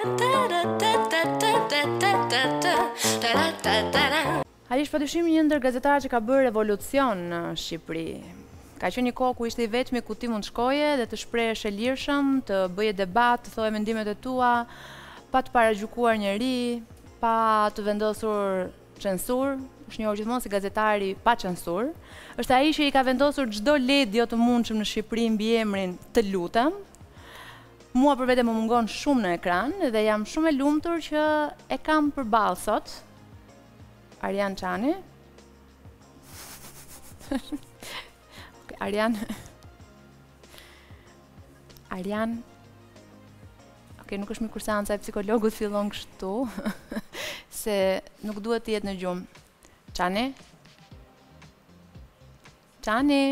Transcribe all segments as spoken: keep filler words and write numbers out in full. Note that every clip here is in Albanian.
Ali është padyshim një ndër gazetarët që ka bërë revolucion në Shqipëri. Ka qenë një kohë ku ishte i vetmi ku ti mund shkoje dhe të shprehesh e lirshëm, të bëje debat, të thoje mendimet e tua, pa të paragjykuar njeri, pa të vendosur censur. Është njohur gjithmonë si gazetari pa censur. Është ai që i ka vendosur çdo ledi jo të mundshëm në Shqipëri mbi emrin Të lutem. Mua për vete më mungon shumë në ekran dhe jam shumë e lumtur që e kam përballë sot Arjan Çani. Okay, Arjan. Arjan. Ok, nuk është mirë kur seanca e psikologut fillon kështu, se nuk duhet të jetë në gjumë. Çani? Çani?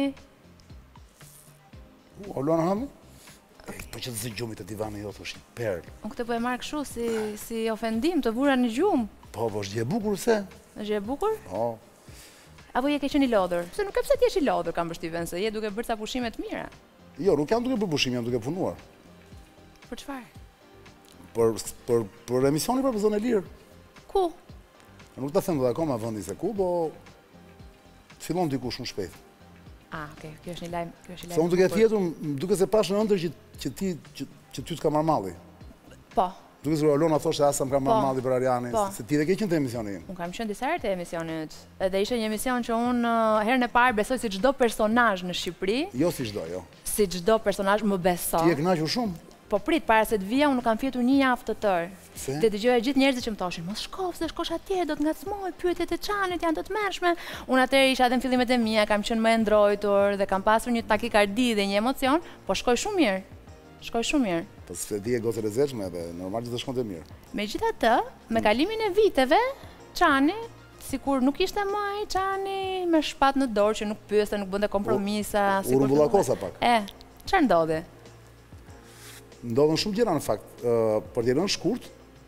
Olona Hami? Po që të zë gjumit e divani jotë është një perlë. Unë këtë po e marrë kështu si, si ofendim, të vura në gjumë. Po, po është gjë e bukur se? është gjë e bukur? Po. Apo je ke qenë i lodhur? Se nuk e pse ti je i lodhur, kam përshtypjen se je duke bërë ca pushime të mira. Jo, nuk jam duke bërë pushime, jam duke punuar. Për çfarë? Për, për, për emisioni për zonë e lirë. Ku? Nuk ta them dhe akoma vendi se ku, po të fillon diku shumë shpejt. Ah, okay, kjo është një lajm, kjo është një lajm. Se unë duke fjetur, duke se pash në ëndër që, që ti që, që ty të ka marrë malli. Po. Duke se Olona thoshte asa më ka marrë malli për Arjanin, po. Se ti dhe ke qenë të emisioni im. Unë kam qenë disa herë të emisionit. Edhe ishte një emision që unë herën e parë besoj si çdo personazh në Shqipëri. Jo si çdo, jo. Si çdo personazh më beso. Ti e kënaqur shumë. Po prit, para se të vija, unë kam fjetur një javë të tërë. Se? Dhe dëgjoja gjithë njerëzit që më thoshin, mos shko, se shkosh atje, do të ngacmoj, pyetjet e Çanit janë të tmerrshme. Unë atëherë isha edhe në fillimet e mia, kam qenë më e ndrojtur dhe kam pasur një takikardi dhe një emocion, po shkoj shumë mirë. Shkoj shumë mirë. Po se ti e gocë lezetshme dhe normal që të shkonte mirë. Megjithatë, me kalimin e viteve, Çani sikur nuk ishte më ai Çani me shpat në dorë që nuk pyeste, nuk bënte kompromisa, sikur. U rumbullakosa pak. E, çfarë ndodhi? Ndodhen shumë gjëra në fakt. Uh, për të rënë shkurt,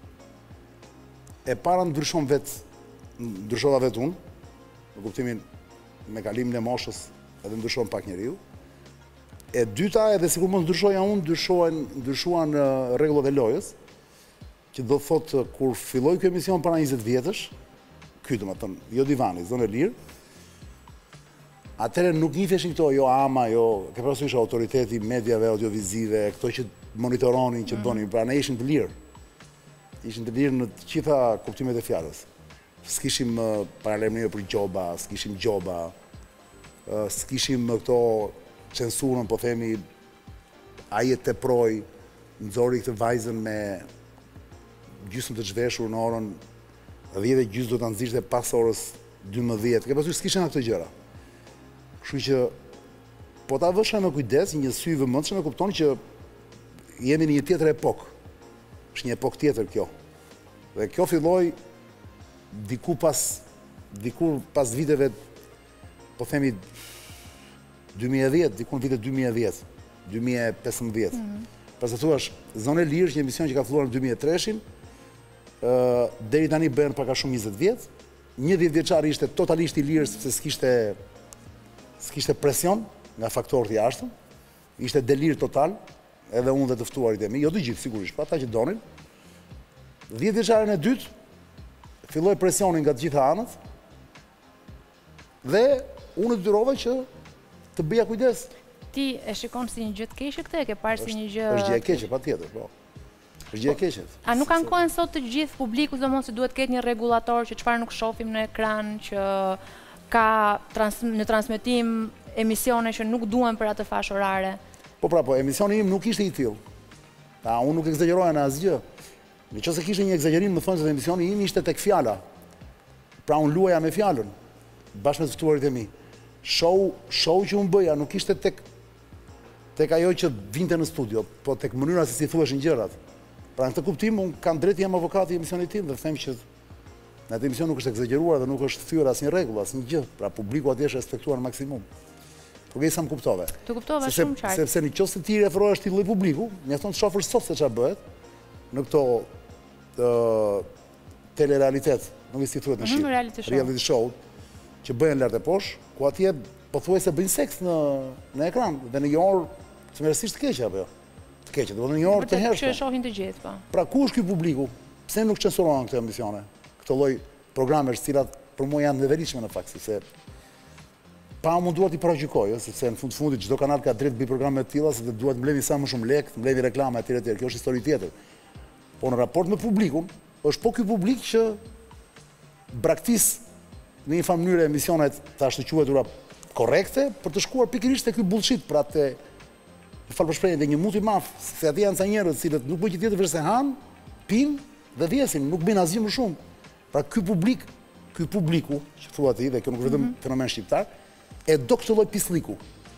e para ndryshon vetë, ndryshova vetë unë, në kuptimin me kalimin e moshës edhe ndryshon pak njeriu. E dyta, edhe sikur mos ndryshoja unë, ndryshuan, ndryshuan uh, rregullat e lojës, që do thotë kur filloi ky emision para njëzet vjetësh, ky domethënë, jo divani, zonë e lirë, atëherë nuk njifeshin këto, jo ama, jo, ke parasysh autoriteti, mediave, audiovizive, këto që monitoronin, që bënin, pra ne ishin të lirë. Ishin të lirë në të gjitha kuptimet e fjalës. S'kishim uh, paralemrime për gjoba, s'kishim gjoba, uh, s'kishim uh, këto censurën, po themi, aje të proj, nëzori këtë vajzën me gjysmë të zhveshur në orën dhjetë e gjysmë do të nëzishte pas orës dymbëdhjetë. Ke parasysh s'kishin ato gjëra. Kështu që, po ta vëshme me kujdes, një sy vëmendshëm e kupton që jemi në një tjetër epokë. Është një epokë tjetër kjo. Dhe kjo filloi diku pas diku pas viteve, po themi dy mijë e dhjetë, diku në vitet dy mijë e dhjetë, dy mijë e pesëmbëdhjetë. Mm. Pas të thuash, Zonë e Lirë është një emision që ka filluar në dy mijë e tre-shin, uh, deri tani bën pak a shumë njëzet vjet. Një dhjetë vjeçari ishte totalisht i lirë sepse s'kishte s'kishte presion nga faktorët e jashtëm. Ishte delir total, edhe unë dhe të ftuarit e mi, jo të gjithë sigurisht, pa ata që donin. dhjetë vjeçarin e dytë filloi presionin nga të gjitha anët dhe unë detyrova që të bëja kujdes. Ti e shikon si një gjë të keqe këtë, e ke parë si një gjë... Është gjë e keqe, patjetër, po. Është gjë e keqe. A nuk ankohen sot të gjithë publiku, domosdoshmë se duhet të ketë një rregullator që çfarë nuk shohim në ekran, që ka trans, në transmetim emisione që nuk duhen për atë fashë orare? Po pra, po, emisioni im nuk ishte i tillë. Ta, unë nuk egzageroja në asgjë. Në qoftë se kishte një egzagerim, më thonë se emisioni im ishte tek fjala. Pra unë luaja me fjalën, bashkë me të ftuarit e mi. Show, show që unë bëja nuk ishte tek tek ajo që vinte në studio, po tek mënyra se si thuheshin gjërat. Pra në këtë kuptim, unë kam drejt jam avokati i emisionit tim dhe them që në atë emision nuk është egzageruar dhe nuk është thyer asnjë rregull, asnjë gjë. Pra publiku atje është respektuar në maksimum. Përgjithësa më kuptove. Të kuptova shumë qartë. Sepse nëse ti referohesh këtij lloji publiku, mjafton të shohësh sot se çfarë bëhet në këto telerealitet, nuk e si thuhet në shqip, reality show, që bëhen lart e poshtë, ku atje pothuajse bëjnë seks në në ekran dhe në një orë të mërësisht të keqe apo jo. të keqe, do të një orë të hershme. Që shohin të gjithë, po. Pra ku është ky publiku? Pse nuk censurohen këto emisione? Këto lloj programesh të cilat për mua janë neveritshme në fakt, sepse pa munduar t'i paragjykoj, sepse në fund fundit çdo kanal ka drejt të bëjë programe të tilla, sepse duhet mbledhin sa më shumë lekë, mbledhin reklama etj etj. Kjo është histori tjetër. Po në raport me publikun, është po ky publik që braktis në një farë mënyrë emisionet të ashtu quajtura korrekte për të shkuar pikërisht te ky bullshit, pra te në fal për shprehjen, te një muti maf, se aty janë ca njerëz të cilët nuk bëjnë gjë tjetër veç se han, pinë dhe vjesin, nuk bëjnë asgjë më shumë. Pra ky publik, ky publiku, që thua ti, dhe kjo nuk është vetëm fenomen shqiptar, e do këtë lloj pislliku.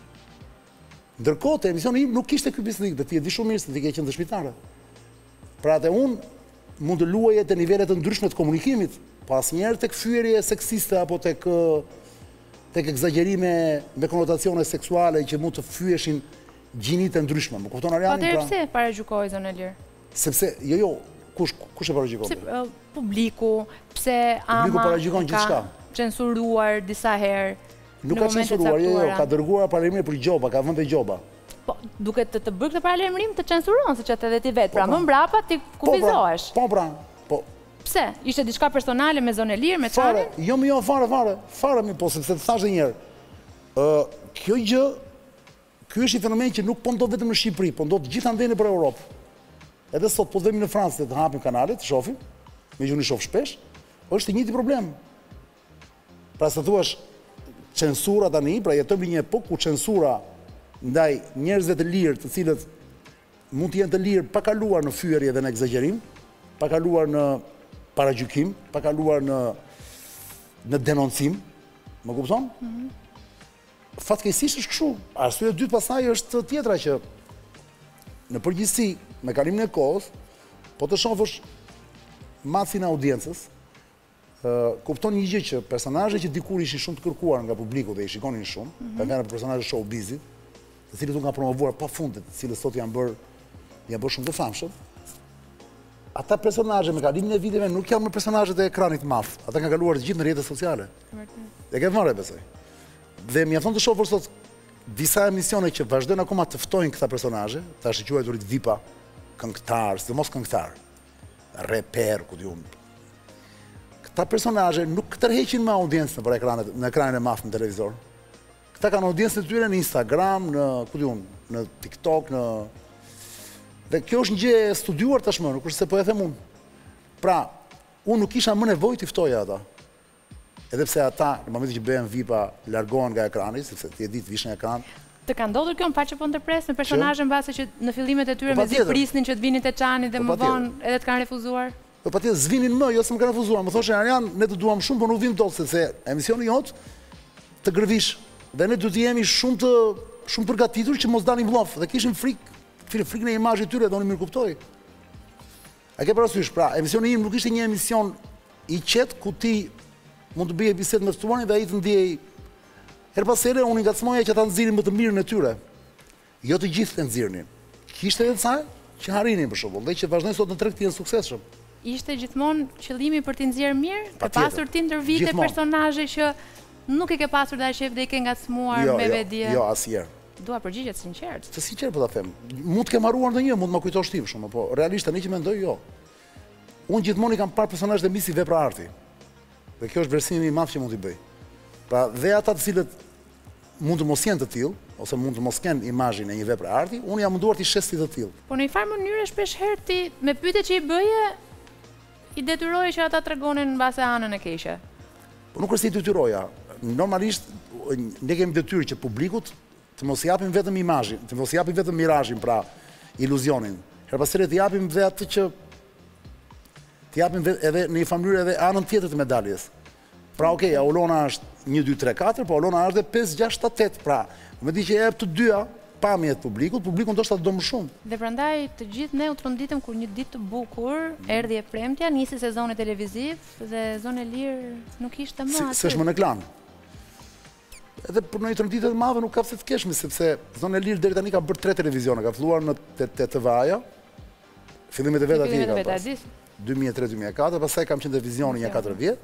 Ndërkohë te emisioni im nuk kishte ky pislik, dhe ti e di shumë mirë se ti ke qenë dëshmitare. Pra atë unë mund të luaje te nivele të ndryshme të komunikimit, pa asnjëherë tek fyerje seksiste apo tek tek egzagjerime me konotacione seksuale që mund të fyeshin gjini të ndryshme. Më kupton Ariani? Atëherë pse paragjykoi zonë e lirë? Sepse jo jo, kush kush e paragjykon? Pse publiku, pse ama Publiku paragjykon gjithçka. Censuruar disa herë. Nuk ka censuruar, jo jo, ka dërguar paralajmërim për gjoba, ka vënë gjoba. Po, duke të të bërë këtë paralajmërim të censuron, siç atë edhe ti vet. Pra më mbrapa ti kufizohesh. Po pra, po. Pse? Ishte diçka personale me zonë e lirë, me çanin? Fare, jo më jo fare, fare. Fare mi po, sepse të thash edhe një herë. Ë, kjo gjë, ky është një fenomen që nuk po ndodh vetëm në Shqipëri, po ndodh gjithandej nëpër Europë. Edhe sot po vëmi në Francë të hapim kanalet, të shohim, me që unë shoh shpesh, është i njëjti problem. Pra se thuash censura tani, pra jetojmë në një epokë ku censura ndaj njerëzve të lirë, të cilët mund të jenë të lirë pa kaluar në fyerje dhe në egzagjerim, pa kaluar në paragjykim, pa kaluar në në denoncim, më kupton? Mm-hmm. Fatkeqësisht është kështu. Arsyeja e dytë pasaj është tjetra që në përgjithësi me kalimin e kohës, po të shohësh masin e audiencës, Uh, kupton një gjë që personazhe që dikur ishin shumë të kërkuar nga publiku dhe i shikonin shumë, mm -hmm. kanë për personazhe showbizit, të cilët u kanë promovuar pafundit, të cilët sot janë bërë janë bërë shumë të famshëm. Ata personazhe me kalimin e viteve nuk janë më personazhet e ekranit maf. Ata kanë kaluar të gjithë në rrjetet sociale. Dhe ke vënë besoj. Dhe mjafton të shohësh sot disa emisione që vazhdojnë akoma të ftojnë këta personazhe, tash i quajturit vipa, këngëtar, sidomos këngëtar, reper, ku diun. Këta personazhe nuk tërheqin me audiencë nëpër ekranet, në ekranin e maf në televizor. Këta kanë audiencën e tyre në Instagram, në ku diun, në TikTok, në dhe kjo është një gjë e studiuar tashmë, nuk është se po e them unë. Pra, unë nuk kisha më nevojë të ftoja ata. Edhe pse ata në momentin që bëhen vipa largohen nga ekrani, sepse ti e di të vish në ekran. Të ka ndodhur kjo në faqe po ndërpres në personazhe mbase që në fillimet e tyre mezi prisnin që të vinin te çani dhe më vonë edhe të kanë refuzuar. Po patjetër zvinin më, jo se më kanë refuzuar. Më thoshën Arian, ne të duam shumë, por nuk vim dot sepse emisioni jot të gërvish dhe ne duhet të jemi shumë të shumë përgatitur që mos dalim vllaf dhe kishin frikë, frikën e imazhit tyre, do unë mirë kuptoj. A ke parasysh, pra, emisioni im nuk ishte një emision i qetë ku ti mund të bëje bisedë me ftuarin dhe ai të ndiej. Her pas here unë ngacmoja që ata nxirrin më të mirën e tyre. Jo të gjithë të nxirrnin. Kishte edhe ca që harrinin për shembull, dhe që vazhdojnë sot në treg të jenë suksesshëm. Ishte gjithmonë qëllimi për t'i nxjerrë mirë, ke pasur ti ndër vite personazhe që nuk e ke pasur dhe shef dhe i ke ngacmuar me vedije. Jo, asnjëherë. Dua përgjigje të sinqertë. Të sinqertë po ta them. Mund të kem harruar ndonjë, mund të më kujtosh ti për shkak, po realisht tani që mendoj jo. Unë gjithmonë i kam parë personazhet e mi si vepra arti. Dhe kjo është vlerësimi i madh që mund t'i bëj. Pra dhe ata të cilët mund të mos jenë të tillë, ose mund të mos kenë imazhin e një vepre arti, unë jam munduar t'i shes si të tillë. Po në një farë mënyrë shpesh herë ti me pyetjet që i bëje i detyroje që ata tregonin mbase anën e keqe. Po nuk është se i detyroja. Normalisht ne kemi detyrë që publikut të mos japim vetëm imazhin, të mos japim vetëm mirazhin, pra iluzionin. Her pas here të japim edhe atë që të japim edhe në një mënyrë edhe anën tjetër të medaljes. Pra okay, Aulona është një, dy, tre, katër, po Aulona është edhe pesë, gjashtë, shtatë, tetë. Pra, më di që e jep të dyja pamjet publikut, publiku ndoshta do më shumë. Dhe prandaj të gjithë ne u tronditëm kur një ditë të bukur erdhi e premtja, nisi sezoni televiziv dhe Zonë e Lirë nuk ishte më aty. S'është më në ekran. Edhe për një tronditje të madhe nuk ka pse të keshmi, sepse Zonë e Lirë deri tani ka bërë tre televizione, ka filluar në T V A-ja, fillimet e vet atje ka pas. dy mijë e tre dy mijë e katër, pastaj kam qenë televizioni një katër vjet.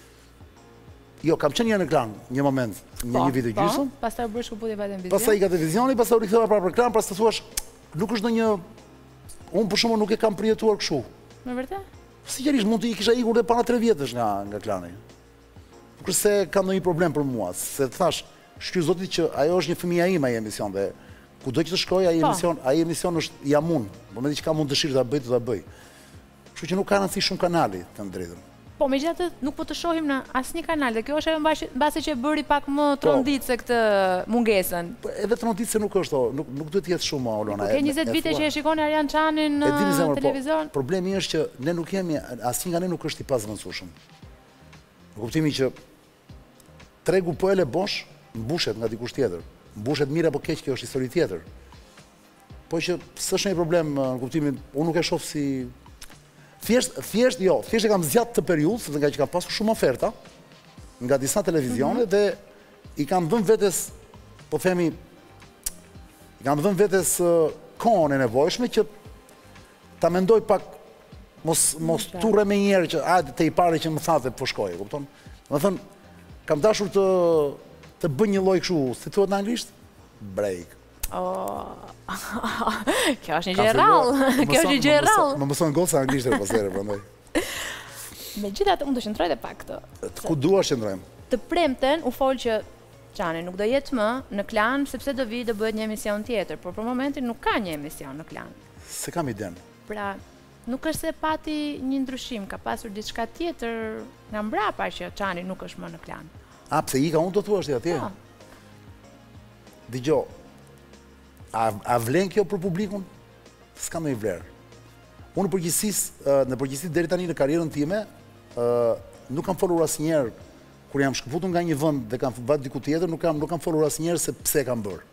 Jo, kam qenë një në ekran, një moment, një një vit e gjysmë. Pastaj u bërë shkëputje pa televizion. Pastaj i ka televizioni, pastaj u riktheva prapë në ekran, pastaj thuash, nuk është ndonjë Unë për shumë nuk e kam përjetuar kështu. Me vërtet? Sinqerisht mund të i kisha ikur dhe para tre vjetësh nga nga klani. Kurse ka ndonjë problem për mua, se thash, shkry zotit që ajo është një fëmija ime ai emision dhe kudo që të shkoj ai emision, ai emision është jam unë. Po mendoj që ka mund dëshirë ta bëj, do ta bëj. Kështu që nuk ka rëndësi shumë kanali, të drejtën. Po megjithatë nuk po të shohim në asnjë kanal, dhe kjo është edhe mbasi që bëri pak më tronditse këtë mungesën. Po edhe tronditse nuk është, nuk nuk duhet të jetë shumë Olona. Ke njëzet vite që e shikoni Arjan Çanin në televizor. Problemi është që ne nuk jemi, asnjë nga ne nuk është i pazvendësueshëm. Në kuptimin që tregu po e le bosh, mbushet nga dikush tjetër. Mbushet mirë apo keq, kjo është histori tjetër. Po që s'është një problem në kuptimin, unë nuk e shoh si Thjesht, thjesht, jo, thjesht e kam zgjatë të periudhë, nga që kam pasur shumë oferta nga disa televizione dhe i kam dhënë vetes, po themi, i kam dhënë vetes kohën e nevojshme që ta mendoj pak, mos mos turre me njerë që hajde te i pari që më thatë po shkoje, kupton? Do të thënë, kam dashur të të bëj një lloj kështu, si thuhet në anglisht? Break. Oh. Kjo është një gjë e rrallë. Kjo është një gjë e rrallë. Më mëson goca anglisht pas here prandaj. Megjithatë unë do shndroj edhe pak këtë. Ku dua shndrojmë? Të premten u fol që Çani nuk do jetë më në Klan sepse do vi të bëhet një emision tjetër, por për momentin nuk ka një emision në Klan. Se kam iden. Pra, nuk është se pati një ndryshim, ka pasur diçka tjetër nga mbrapa që Çani nuk është më në Klan. A pse ika unë do thua ti atje? Dgjoj. A, a vlen kjo për publikun? S'ka ndonjë vlerë. Unë përgjithsisë, në përgjithësi deri tani në karrierën time, nuk kam folur asnjëherë kur jam shkëputur nga një vend dhe kam vënë diku tjetër, nuk kam nuk kam folur asnjëherë se pse e kam bërë.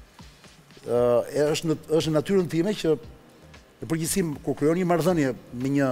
Ë është në është në natyrën time që në përgjithësi kur krijon një marrëdhënie me një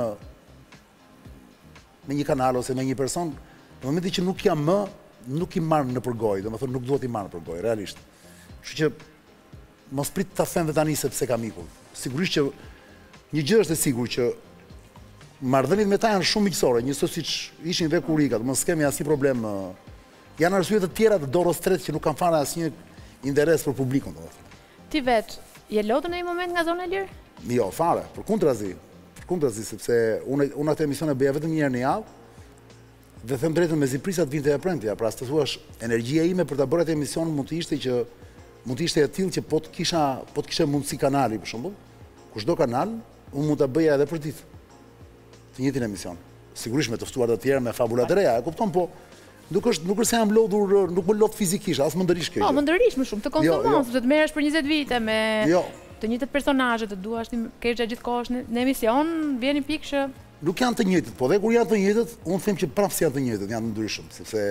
me një kanal ose me një person, në momentin që nuk jam më, nuk i marr në përgojë, domethënë nuk duhet i marr në përgojë, realisht. Kështu që mos prit ta them dhe tani sepse kam ikur. Sigurisht që një gjë është e sigurt që marrëdhëniet me ta janë shumë miqësore, njësoj siç ishin dhe kur ika, mos kemi asnjë problem. Janë arsye të tjera të dorës tretë që nuk kanë fare asnjë interes për publikun, domethënë. Ti vet je lodhur në një moment nga zona e lirë? Jo, fare, përkundrazi. Përkundrazi sepse unë unë atë emision e bëja vetëm një herë në javë. Dhe them drejtën me ziprisa të vinte e premtja, pra të thuash, energjia ime për ta bërë atë emision mund të ishte që mund të ishte e tillë që po të kisha po të kisha mundësi kanali për shembull, kushdo kanal, unë mund ta bëja edhe për ditë. Të njëjtin emision. Sigurisht me të ftuar të tjerë, me fabula të reja, e kupton, po nuk është nuk është se jam lodhur, nuk më lodh fizikisht, as mëndërish kjo. Po, mëndërish më shumë të konsumon, sepse të merresh për njëzet vite me jo. Të njëjtat personazhe, të duash të kesh gjatë gjithë kohës në emision, vjen një pikë që nuk janë të njëjtët, po dhe kur janë të njëjtët, unë them që prapë janë të njëjtët, janë ndryshëm, sepse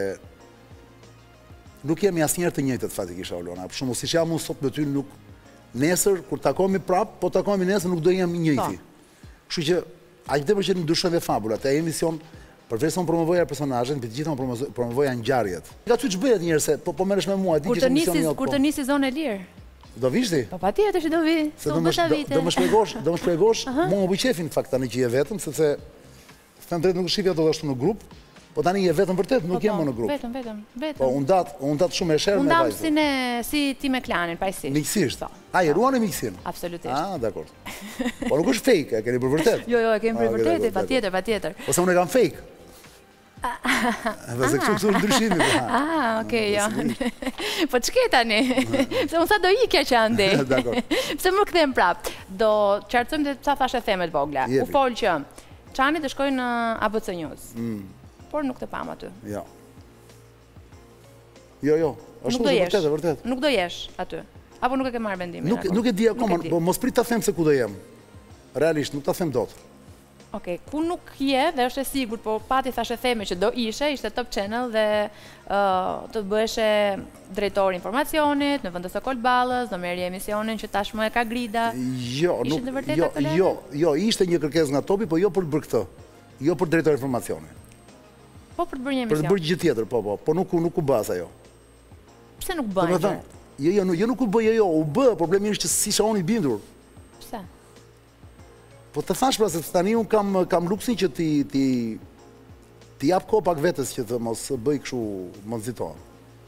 nuk jemi asnjëherë të njëjtët fatikisht Olona. Për shembull, siç jam unë sot me ty, nuk nesër kur takohemi prap, po takohemi nesër nuk do jemi i njëjti. Kështu që aq tepër që ndryshojnë dhe fabulat. Ai emision përveç se promovoja personazhen, mbi të gjitha promovoja ngjarjet. Nga ty ç'bëhet një herë se po po merresh me mua, di që emisioni jot. Kur të nisi zonë e lirë. Do vish ti? Po patjetër që do vi. Do më do më shpjegosh, do më shpjegosh, mua më bëj qefin në fakt tani që je vetëm, sepse them drejt nuk shihja dot ashtu në grup. Po tani je vetëm vërtet, nuk jam më në grup. Vetëm, vetëm, vetëm. Po unë dat, unë dat shumë e sherë me vajzën. Unë dam si si ti me Klanin, pajisisht. Miqësisht. A i ruani miqësinë? Absolutisht. Ah, dakor. Po nuk është fake, e keni për vërtet? Jo, jo, e kemi për vërtet, patjetër, patjetër. Ose unë e kam fake. Dhe se kështu kështu ndryshimi. Ah, okay, jo. Po ç'ke tani? Pse unë sa do ikja që andej. Dakor. Pse më kthem prap? Do qartësojmë sa thashë themet vogla. U fol që Çani të shkojë në A B C News. Por nuk të pam aty. Jo. Jo, jo. Ashtu është vërtet, vërtet. Nuk do jesh aty. Apo nuk e ke marrë mendimin? Nuk nuk e di akoma, po mos prit ta them se ku do jem. Realisht nuk ta them dot. Okej, ku nuk je dhe është e sigurt, po pati thashë theme që do ishe, ishte Top Channel dhe të bëheshe drejtori informacionit në vendës së Kolballës, do merrje emisionin që tashmë e ka Grida. Jo, nuk. Jo, jo, jo, ishte një kërkesë nga Topi, po jo për të bërë këtë. Jo për drejtori informacionit. Po për të bërë një emision. Për të bërë gjë tjetër, po po, po nuk nuk u bë ajo. Pse nuk bën gjë? Jo, jo, jo nuk u bë jo, u bë, problemi është që si isha unë i bindur. Pse? Po të thash pra se tani unë kam kam luksin që ti ti ti jap kohë pak vetes që të mos bëj kështu mos nxitohem.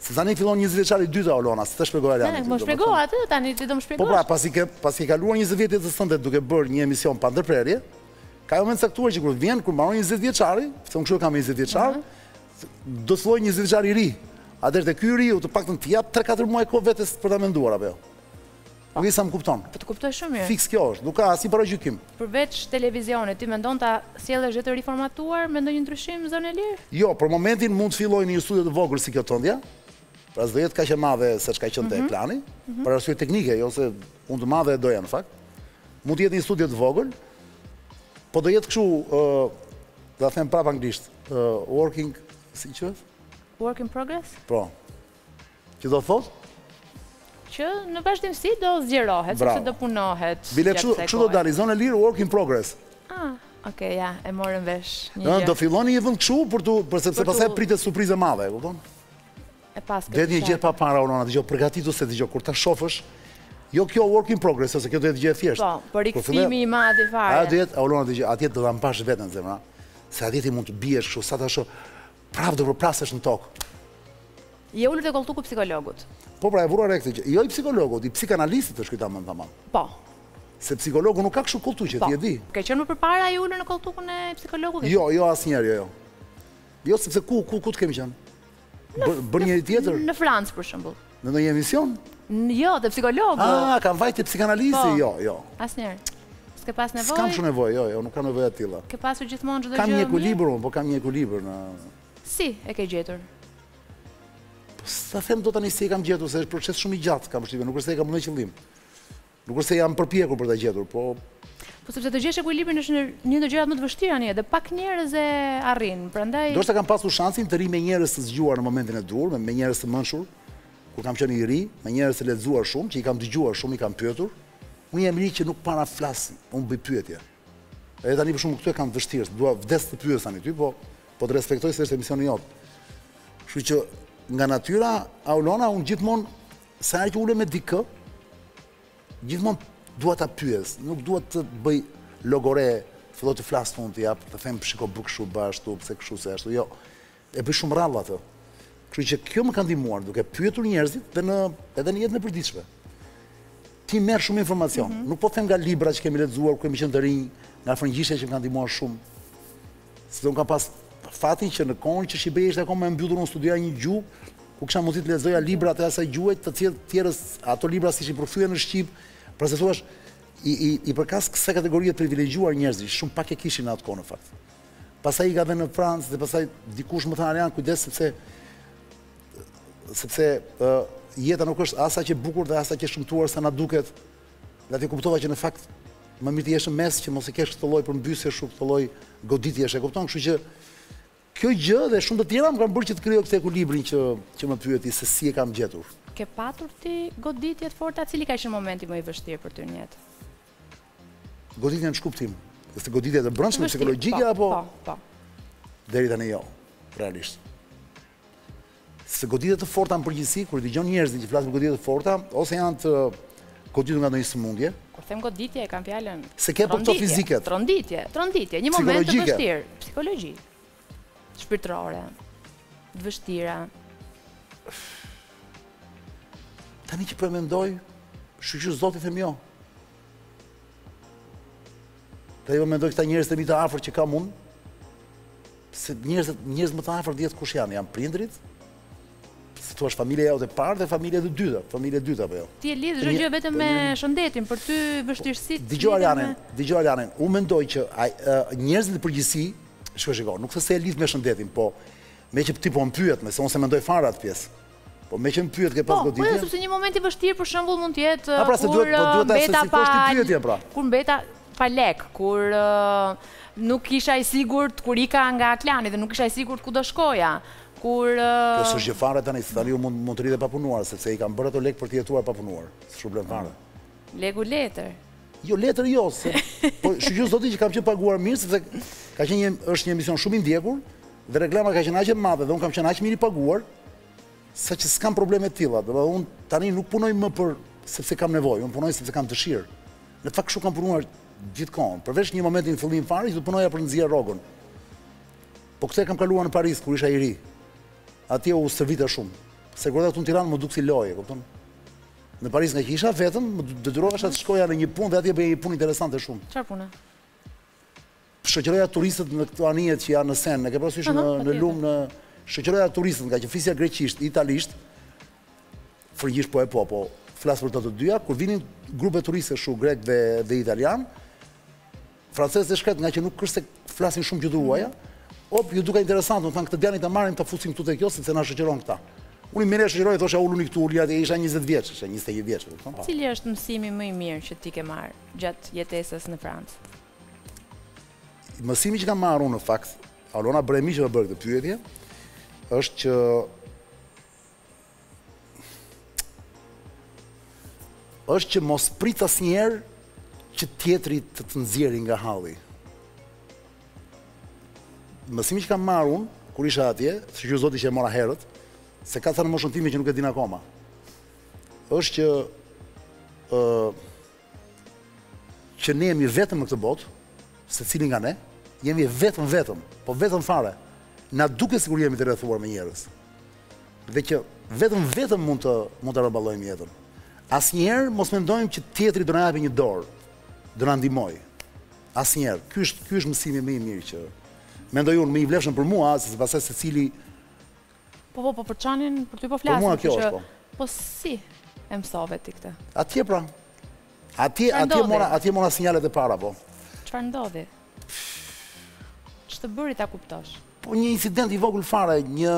Se tani fillon njëzet vjeçari i dyta Olona, se të shpjegoj Ariane. Ne, më shpjego atë, tani ti do më shpjegosh. Po pra, pasi ke pasi ke kaluar njëzet vjet të sëndet duke bërë një emision pa ndërprerje, ka moment caktuar që kur vjen kur mbaron njëzet vjeçari, se unë kështu kam njëzet vjeçar, do të filloj njëzet vjeçari i ri. Atëherë te ky i ri u të paktën të jap tre katër muaj kohë vetes për ta menduar apo jo. Nuk e sa më kupton. Po të kuptoj shumë mirë. Fiks kjo është, nuk ka asnjë paragjykim. Përveç televizionit, ti mendon ta sjellësh gjë të riformatuar me ndonjë ndryshim në zonën e lirë? Jo, për momentin mund të filloj në një studio të vogël si kjo tëndja. Pra s'do jetë kaq e madhe se çka qenë te ekrani, për arsye teknike, jo se unë të madhe e doja në fakt. Mund të jetë një studio të vogël, po do jetë kështu, ë, do ta them prapë anglisht, ë, working, si quhet? Work in progress? Po. Që do thotë? Që në vazhdimsi do zgjerohet, sepse do punohet. Bile kështu do dalë zonë e lirë work in progress. Ah, okay, ja, e morën vesh një gjë. gjë. Do filloni një vend kështu për tu, për sepse pastaj pritet surprizë e madhe, e kupton? E pas këtë. Dhe një gjë pa para Olona, dëgjoj, përgatitu se dëgjoj kur ta shohësh, jo kjo work in progress, ose kjo do jetë gjë e thjeshtë. Po, për rikthimi i madh i fare. A do jetë Olona, dëgjoj, atje do ta mpash veten zemra. Se atje ti mund të biesh kështu, sa ta shoh, prapë do përplasesh në tokë. Je ulur te kolltuku psikologut. Po pra, e vura re këtë gjë. Jo i psikologut, i psikanalistit është kujta më tamam. Po. Se psikologu nuk ka kështu kolltuqe, ti e di. Ka qenë më përpara ai ulur në kolltukun e psikologut? Jo, jo asnjëherë, jo, jo. Jo, sepse ku ku ku të kemi qenë? Bër njëri tjetër? Në Francë për shembull. Në ndonjë emision? Jo, te psikologu. Ah, kam vajtë psikanalisti, jo, jo. Asnjëherë. S'ke pas nevojë? S'kam shumë nevojë, jo, jo, nuk kam nevojë atilla. Ke pasur gjithmonë çdo gjë? Kam një ekuilibër, po kam një ekuilibër në. Si e ke gjetur? Sa them do tani si e kam gjetur, se është proces shumë i gjatë, kam përshtypjen, nuk është se e kam në qëllim. Nuk është se jam përpjekur për ta gjetur, po Po sepse të gjesh ekuilibrin është një ndër gjërat më të vështira një, dhe pak njerëz e arrin. Prandaj ndoshta kam pasur shansin të ri me njerëz të zgjuar në momentin e dur, me njerëz të mençur, kur kam qenë i ri, me njerëz të lexuar shumë, që i kam dëgjuar shumë, i kam pyetur. Unë jam ri që nuk para flas, unë bëj pyetje. Edhe tani për shkak këtu e kam vështirë, dua vdes të pyes tani ty, po po të respektoj se është emisioni jot. Kështu që nga natyra, Aulona, unë gjithmonë sa herë që ulem me dikë, gjithmonë dua ta pyes, nuk dua të bëj logore, filloj të flas unë të jap, të them shiko bë kështu bë ashtu, pse kështu se ashtu. Jo, e bëj shumë rrallë atë. Kështu që kjo më ka ndihmuar duke pyetur njerëzit dhe në edhe në jetën e përditshme. Ti merr shumë informacion. Mm -hmm. Nuk po them nga libra që kemi lexuar, kur kemi qenë të rinj, nga frëngjishja që më kanë ndihmuar shumë. Se unë kam pas fatin që në kohën që Shqipëria ishte akoma e mbyllur, unë studioja një gjuhë, ku kisha mundësi të lexoja librat e asaj gjuhe, të cilët tjerës ato libra si ishin përthyer në shqip, pra se thuash i i, i përkas kësaj kategorie të privilegjuar njerëzish, shumë pak e kishin në atë kohë në fakt. Pastaj i ka dhënë në Francë dhe pastaj dikush më thanë Arian, kujdes sepse sepse uh, jeta nuk është asa që bukur dhe asa që shëmtuar sa na duket. Dhe aty kuptova që në fakt më mirë të jesh në mes që mos e kesh këtë lloj përmbysje, shumë këtë lloj goditjesh, e kupton? Kështu që kjo gjë dhe shumë të tjera më kanë bërë që të krijoj këtë ekuilibrin që që më pyeti se si e kam gjetur. Ke patur ti goditje të forta, cili ka qenë momenti më i vështirë për ty në jetë? Goditja në shkuptim. Është goditja e brendshme psikologjike apo? Po, po. Deri tani jo, realisht. Se goditjet të forta në përgjithësi, kur dëgjon njerëzit që flasin për goditje të forta, ose janë të goditur nga ndonjë sëmundje. Kur them goditje e kam fjalën se ke për këto fiziket. Tronditje, tronditje, një moment të vështirë, psikologji, shpirtërore, të vështira. Tani që po e mendoj, shqyqyr Zoti them jo. Tani po mendoj këta njerëz të mi të afër që kam unë, se njerëz njerëz më të afër dihet kush janë, janë prindrit. Si thua, familja jote e parë dhe familja e dytë, familja e dytë apo jo? Ti e lidh çdo gjë vetëm me shëndetin, për ty vështirësitë. Dëgjoj Arianen, dëgjoj Arianen, unë mendoj që njerëzit në përgjithësi, shkoj shikoj, nuk thosë se e lidh me shëndetin, po me që ti po më pyet, me se unë se mendoj fare atë pjesë. Po me që më pyet ke pas goditje. Po, po sepse një moment i vështirë për shembull mund të jetë kur mbeta pa kur mbeta pa lek, kur nuk isha i sigurt kur ika nga klani dhe nuk isha i sigurt ku do shkoja. Kur kjo s'është gjë fare tani, tani mund mund të rritë pa punuar, sepse i kanë bërë ato lek për të jetuar pa punuar. S'është problem fare. Legu letër. Jo, letër jo, se po shqyqyr Zoti që kam qenë paguar mirë, sepse ka qenë një është një emision shumë i ndjekur dhe reklama ka qenë aq e madhe dhe unë kam qenë aq mirë i paguar, sa që s'kam probleme të tilla. Do unë tani nuk punoj më për sepse kam nevojë, unë punoj sepse kam dëshirë. Në fakt kështu kam punuar gjithkohon, përveç një momenti në fillim fare që do punoja për nxjerr rrogën. Po këtë kam kaluar në Paris kur isha i ri. Atje u servita shumë. Sekuriteti këtu në Tiranë më duk si loje, kupton? Në Paris nga që isha vetëm, më detyrohesha të shkoja në një punë dhe atje bëja një punë interesante shumë. Çfarë pune? Shoqëroja turistët në këto anijet që janë në Sen, e ke parasysh në në lumë në shoqëroja turistët nga që flisja greqisht, italisht, frëngjisht po e po, po flas për të të dyja, kur vinin grupe turiste shu grek dhe dhe italian, francezët e shkret nga që nuk është se flasin shumë gjuhë huaja, op ju duka interesant, më thanë këtë djani ta marrim ta fusim këtu te kjo sepse na shoqëron këta. Unë merja shoqëroj, thosha uluni këtu, uli atje, isha njëzet vjeç, isha njëzet e një vjeç. Cili është mësimi më i mirë që ti ke marrë gjatë jetesës në Francë? Mësimi që kam marrë unë në fakt, Alona Bremi që më bërë këtë pyetje, është që është që mos prit asnjëherë që tjetri të të nxjerrë nga halli. Mësimi që kam marrë unë, kur isha atje, sikur zoti që e mora herët, se ka thënë moshën time që nuk e din akoma, është që uh, që ne jemi vetëm në këtë botë, se cili nga ne, jemi vetëm vetëm, po vetëm fare, na duke sikur jemi të rrethuar me njerëz. Dhe që vetëm vetëm mund të mund të rroballojmë jetën. Asnjëherë mos mendojmë që tjetri do na japë një dorë, do na ndihmoj. Asnjëherë. Ky është ky është mësimi më i mirë që mendoj unë më i vlefshëm për mua, sepse pastaj secili Po po po për çanin, për ty po flasim. Po mua kjo është po. Po si e mësove ti këtë? Atje pra. Atje atje mora atje mora sinjalet e para po. Çfarë ndodhi? Ç'të bëri ta kuptosh? Po një incident i vogël fare, një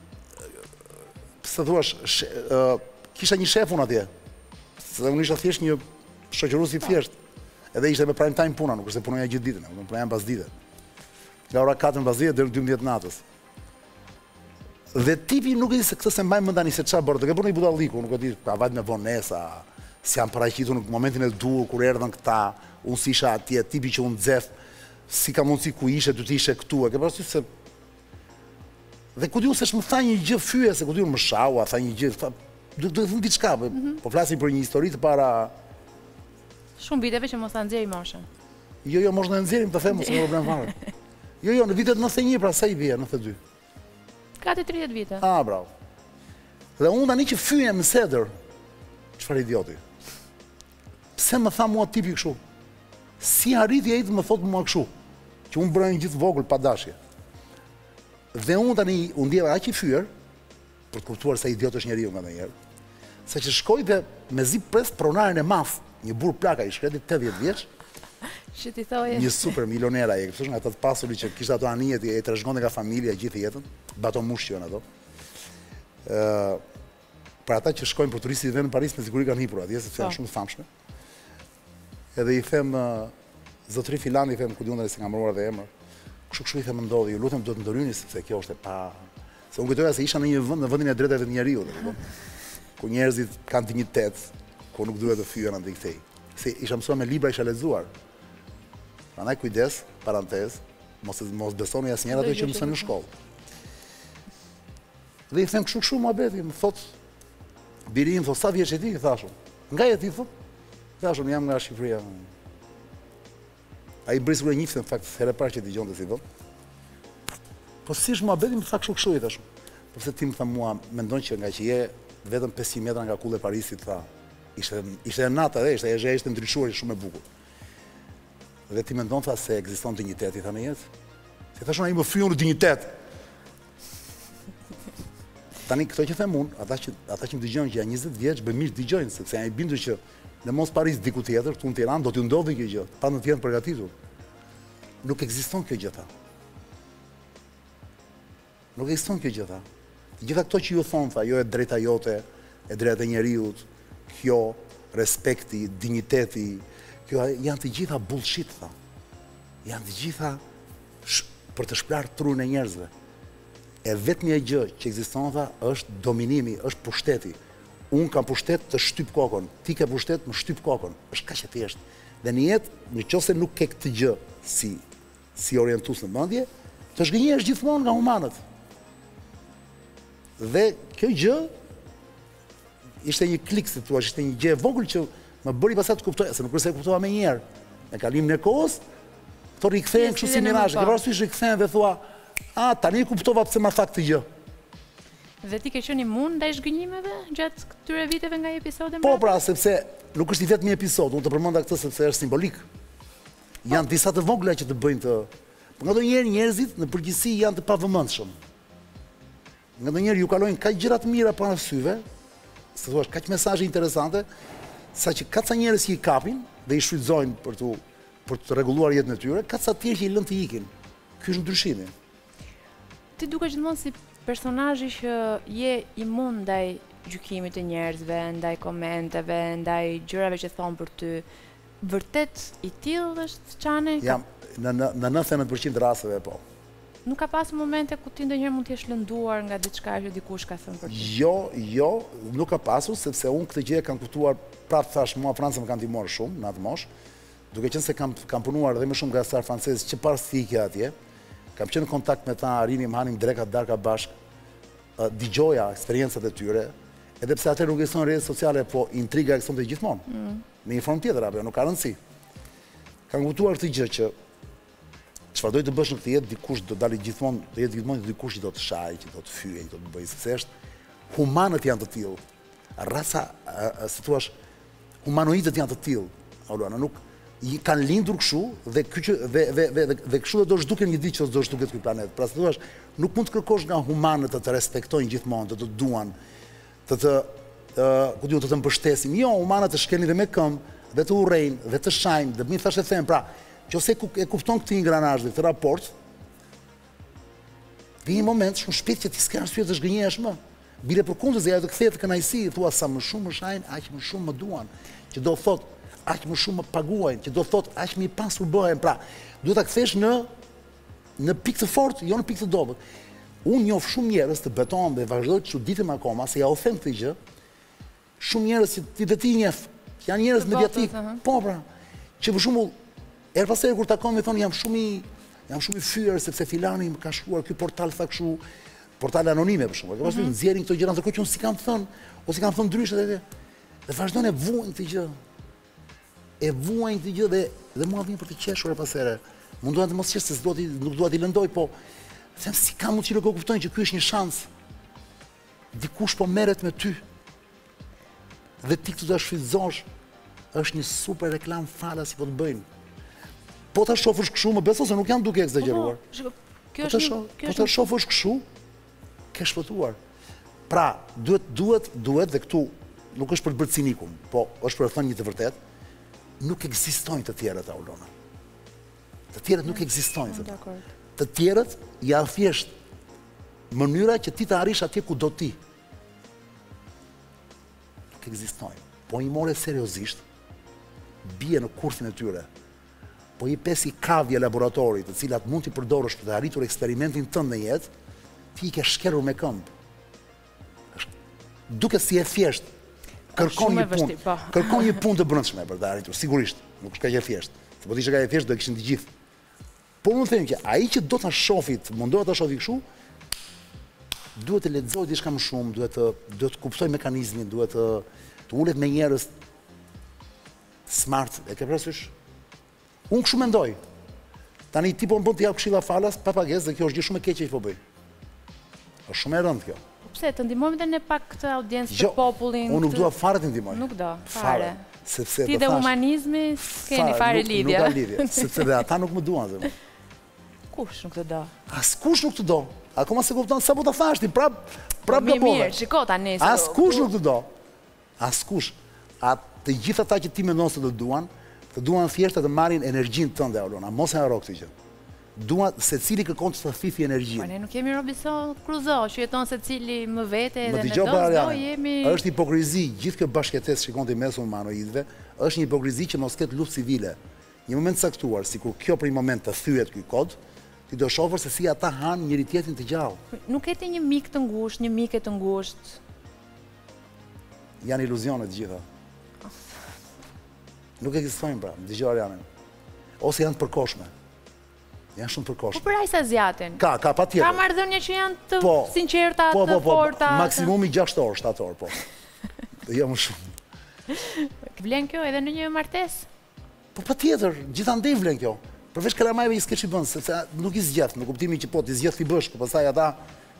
pse thuash, uh, kisha një shef unë atje. Se unë isha thjesht një shoqërues i thjesht. Edhe ishte me prime time puna, nuk është se punoja gjithë ditën, unë punoja pas dite. Nga ora katër pas dite deri në dymbëdhjetë natës. Dhe tipi nuk e di se këtë se mbaj mendani se çfarë bërë, do ke bërë një budalliku, nuk e di, ka vajt me vonesa, si janë paraqitur në momentin e duhur kur erdhën këta, unë si isha atje, tipi që unë nxef, si ka mundësi ku ishe, ty t'ishe këtu, e ke parasysh se dhe ku diun se s'më tha një gjë fyje, se ku diun më shaua, tha një gjë, tha, duhet të thënë diçka, po flasim për një histori të para shumë viteve që mos ta nxjerrim moshën. Jo, jo, mos na nxjerrim, të them, mos ka problem fare. Jo, jo, në vitet nëntëdhjetë e një, pra sa i bie, nëntëdhjetë e dy. Gati tridhjetë vite. Ah, bravo. Dhe unë tani që fyjem në sedër, çfarë idioti. Pse më tha mua tipi kështu? Si arriti ai të më thotë mua kështu? Që unë bëra një gjithë vogël pa dashje. Dhe unë tani u ndjeva aq i fyer, për të kuptuar sa idiot është njeriu nganjëherë, se që shkoj dhe mezi pres pronarin e madh, një burr plaka i shkreti tetëdhjetë vjeç. Që ti thoje. Një super milioner ai, kështu nga ata të pasurit që kishte ato anijet e trashëgonte nga familja gjithë jetën, bato mush që janë ato. Ë, për ata që shkojnë për turistë dhe në Paris me siguri kanë hipur atje, sepse janë shumë të famshme. Edhe i them zotëri Filani, i them ku diun se kam mbaruar dhe emër. Kështu kështu i them ndodhi, ju lutem do të ndryni sepse kjo është e pa. Se unë kujtoja se isha në një vend, në vendin e drejtave të njerëzit, domethënë. Ku njerëzit kanë dinjitet, ku nuk duhet të fyhen anë kthej. Se isha mësuar me libra, isha lexuar. Prandaj kujdes, parantez, mos mos besoni asnjëherë ato që mëson në shkollë. Dhe i them kështu kështu muhabeti, më thot biri im, thot sa vjeç je ti, thashun. Nga je ti thot? Thashun jam nga Shqipëria. Ai bëri sigurisht njëftë në fakt, herë parë që dëgjonte si thot. Po si është muhabeti, më tha kështu kështu i thashun. Po pse ti më tha mua, mendon që nga që je vetëm pesëqind metra nga kulli e Parisit, tha. Ishte ishte natë edhe, ishte e ishte ndryshuar shumë e bukur. Dhe ti mendon tha se ekziston dinjitet i tha në jetë? Si thashun ai më fyon në dinjitet. Tani këto që them unë, ata që ata që më dëgjojnë që janë njëzet vjeç, bëjmë mirë dëgjojnë sepse janë i bindur që në mos Paris diku tjetër, këtu në Tiranë do t'ju ndodhi kjo gjë, pa në të jenë përgatitur. Nuk ekziston kjo gjë tha. Nuk ekziston kjo gjë tha. Gjitha këto që ju thonë tha, jo e drejta jote, e drejta e njeriut, kjo respekti, dinjiteti, kjo janë të gjitha bullshit tha. Janë të gjitha për të shplar trurin e njerëzve. E vetmja gjë që ekziston tha është dominimi, është pushteti. Unë kam pushtet të shtyp kokën, ti ke pushtet më shtyp kokën. Është kaq e thjeshtë. Dhe në jetë, nëse nuk ke këtë gjë si si orientues në mendje, të zhgënjesh gjithmonë nga humanët. Dhe kjo gjë ishte një klik, si thua, ishte një gjë e vogël që më bëri pastaj të kuptoj, se nuk është se e kuptova më njëherë. Me kalimin e kohës, to rikthehen kështu si mirazhe. Ke parasysh rikthehen dhe thua, "Ah, tani kuptova pse ma tha këtë gjë." Dhe ti ke qenë imun ndaj zhgënjimeve gjatë këtyre viteve nga episode? Po, pra, sepse nuk është i vetëm një episod, unë të përmenda këtë sepse është simbolik. Janë disa të vogla që të bëjnë të... Por nga do njerë njerëzit në përgjithësi janë të pavëmendshëm. Nga do njerë ju kalojnë kaq gjëra të mira para syve, se thua kaq mesazhe interesante, sa që ka ca njerëz që i kapin dhe i shfrytëzojnë për të për të rregulluar jetën e tyre, ka ca tjerë që i lënë të ikin. Ky është ndryshimi. Ti duke gjithmonë si personazhi që je imun ndaj gjykimit të njerëzve, ndaj komenteve, ndaj gjërave që thon për ty, vërtet i tillë është Çani? Jam në në nëntëdhjetë e nëntë përqind të rasteve po. Nuk ka pasur momente ku ti ndonjëherë mund të jesh lënduar nga diçka që dikush ka thënë për ty? Jo, jo, nuk ka pasur sepse unë këtë gjë e kam kuptuar, prapë thash, mua Franca më ka ndihmuar shumë në atë moshë, duke qenë se kam kam punuar edhe më shumë gazetar francez që parastike atje. Kam qenë në kontakt me ta, rinim, hanim dreka, darka bashk, dëgjoja eksperiencat e tyre, edhe pse atëherë nuk ekziston rrjetet sociale, po intriga ekzistonte gjithmonë. Mm. Në një formë tjetër apo nuk ka rëndësi. Kam kuptuar këtë gjë që çfarë do të bësh në këtë jetë, dikush do dalë gjithmonë, do jetë gjithmonë dikush që do të shajë, që do të fyejë, që do të bëjë, sepse është humanët janë të tillë. Raca, si thua, humanoidët janë të tillë. Aulona nuk i kanë lindur kështu dhe ky dhe dhe dhe dhe kështu do të zhduken një ditë që do të zhduket ky planet. Pra thua, nuk mund të kërkosh nga humanët të të respektojnë gjithmonë, të të duan, të të ë, ku diu të të mbështesin. Jo, humanët të shkelin dhe me këmbë, dhe të urrejnë, dhe të shajnë, dhe më thashë them, pra, nëse e kupton këtë ingranazh dhe këtë raport, vjen një moment shumë shpejt që ti s'ke arsye të zhgënjesh më. Bile përkundërzi ajo të kthehet në kënaqësi, thua sa më shumë më shajnë, aq më shumë më duan, që do thotë aq më shumë më paguajnë, që do thotë aq më i pasur bëhen. Pra, duhet ta kthesh në në pikë të fortë, jo në pikë të dobët. Unë njoh shumë njerëz të betohen dhe vazhdoj të çuditem akoma se ja u them këtë gjë. Shumë njerëz që ti vetë i njeh, janë njerëz mediatik. Po pra, që për shembull, her pas here kur takon më thonë jam shumë i jam shumë i fyer sepse filani më ka shkruar ky portal tha kështu, portale anonime për shembull. Pastaj nxjerrin këto gjëra ndërkohë që unë si kam thënë, ose kam thënë ndryshe edhe. Dhe vazhdojnë e vuajnë këtë gjë. E vuajnë këtë gjë dhe dhe mua vjen për të qeshur pas here. Mundohen të mos qesh se s'do ti nuk dua t'i lëndoj, po them si kam mundësi të kuptojnë që ky është një shans. Dikush po merret me ty. Dhe ti këtu do të shfrytëzosh, është një super reklam falas që po të bëjnë. Po ta shofësh kështu, më beso se nuk janë duke egzageruar. Kjo është po ta shofësh kështu, ke shpëtuar. Pra, duhet duhet duhet dhe këtu nuk është për të bërë cinikum, po është për të thënë një të vërtetë, nuk ekzistojnë të tjerët Aulona. Të tjerët nuk ekzistojnë. Të tjerët janë thjesht mënyra që ti të arrish atje ku do ti. Nuk ekzistojnë. Po i more seriozisht, bie në kursin e tyre. Po i pesi kavje laboratorit, të cilat mund t'i përdorësh për të arritur eksperimentin tënd në jetë, ti i ke shkelur me këmbë. Duket si e thjesht. Kërkon një punë, kërkon një punë të brendshme për të arritur, sigurisht. Nuk është kaq e thjeshtë. Se po ishte kaq e thjeshtë do e kishin të gjithë. Por unë them që ai që do ta shohë, mundohet ta shohë kështu, duhet të lexojë diçka më shumë, duhet të duhet të kuptojë mekanizmin, duhet të të ulet me njerëz smart, e ke parasysh? Unë kështu mendoj. Tani ti po më bën të jap këshilla falas pa pagesë dhe kjo është gjë shumë e keqe që po bëj. Është shumë e rëndë kjo. Pse të ndihmojmë edhe ne pak këtë audiencë të popullin? Unë nuk dua fare të ndihmoj. Nuk do, fare. Sepse ti dhe humanizmi keni fare lidhje. Nuk ka lidhje, sepse dhe ata nuk më duan zemër. Kush nuk të do? Askush nuk të do. Akoma se kupton sa po ta thash ti, prap prap gabove. Mirë, mirë, shiko tani. Askush nuk të do. Askush. A të gjithë ata që ti mendon se të duan, të duan thjesht të marrin energjinë tënde Aulona, mos e harro këtë gjë. Duan secili kërkon të fifi energjinë. Po ne nuk jemi Robinson Crusoe, që jeton secili më vete dhe ne do do jemi. Është hipokrizi, gjithë kjo bashkëtesë shikon ti mes humanoidëve, është një hipokrizi që mos ketë luftë civile. Një moment caktuar, sikur kjo për një moment të thyet ky kod, ti do shohësh se si ata han njëri tjetrin të gjallë. Nuk keti një mik të ngushtë, një mike të ngushtë. Janë iluzione të gjitha. Nuk ekzistojnë pra, dëgjoj Arianën. Ose janë të përkohshme. Janë shumë përkohshme. Po për ai sa zjatin. Ka, ka patjetër. Ka marrëdhënie që janë të sinqerta, të forta. Maksimumi gjashtë orë, shtatë orë, po. Jo më shumë. Vlen kjo edhe në një martesë? Po patjetër, gjithandej vlen kjo. Përveç kalamajve i s'ke ç'i bën, sepse nuk i zgjat, në kuptimin që po ti zgjedh ti bësh, pastaj ata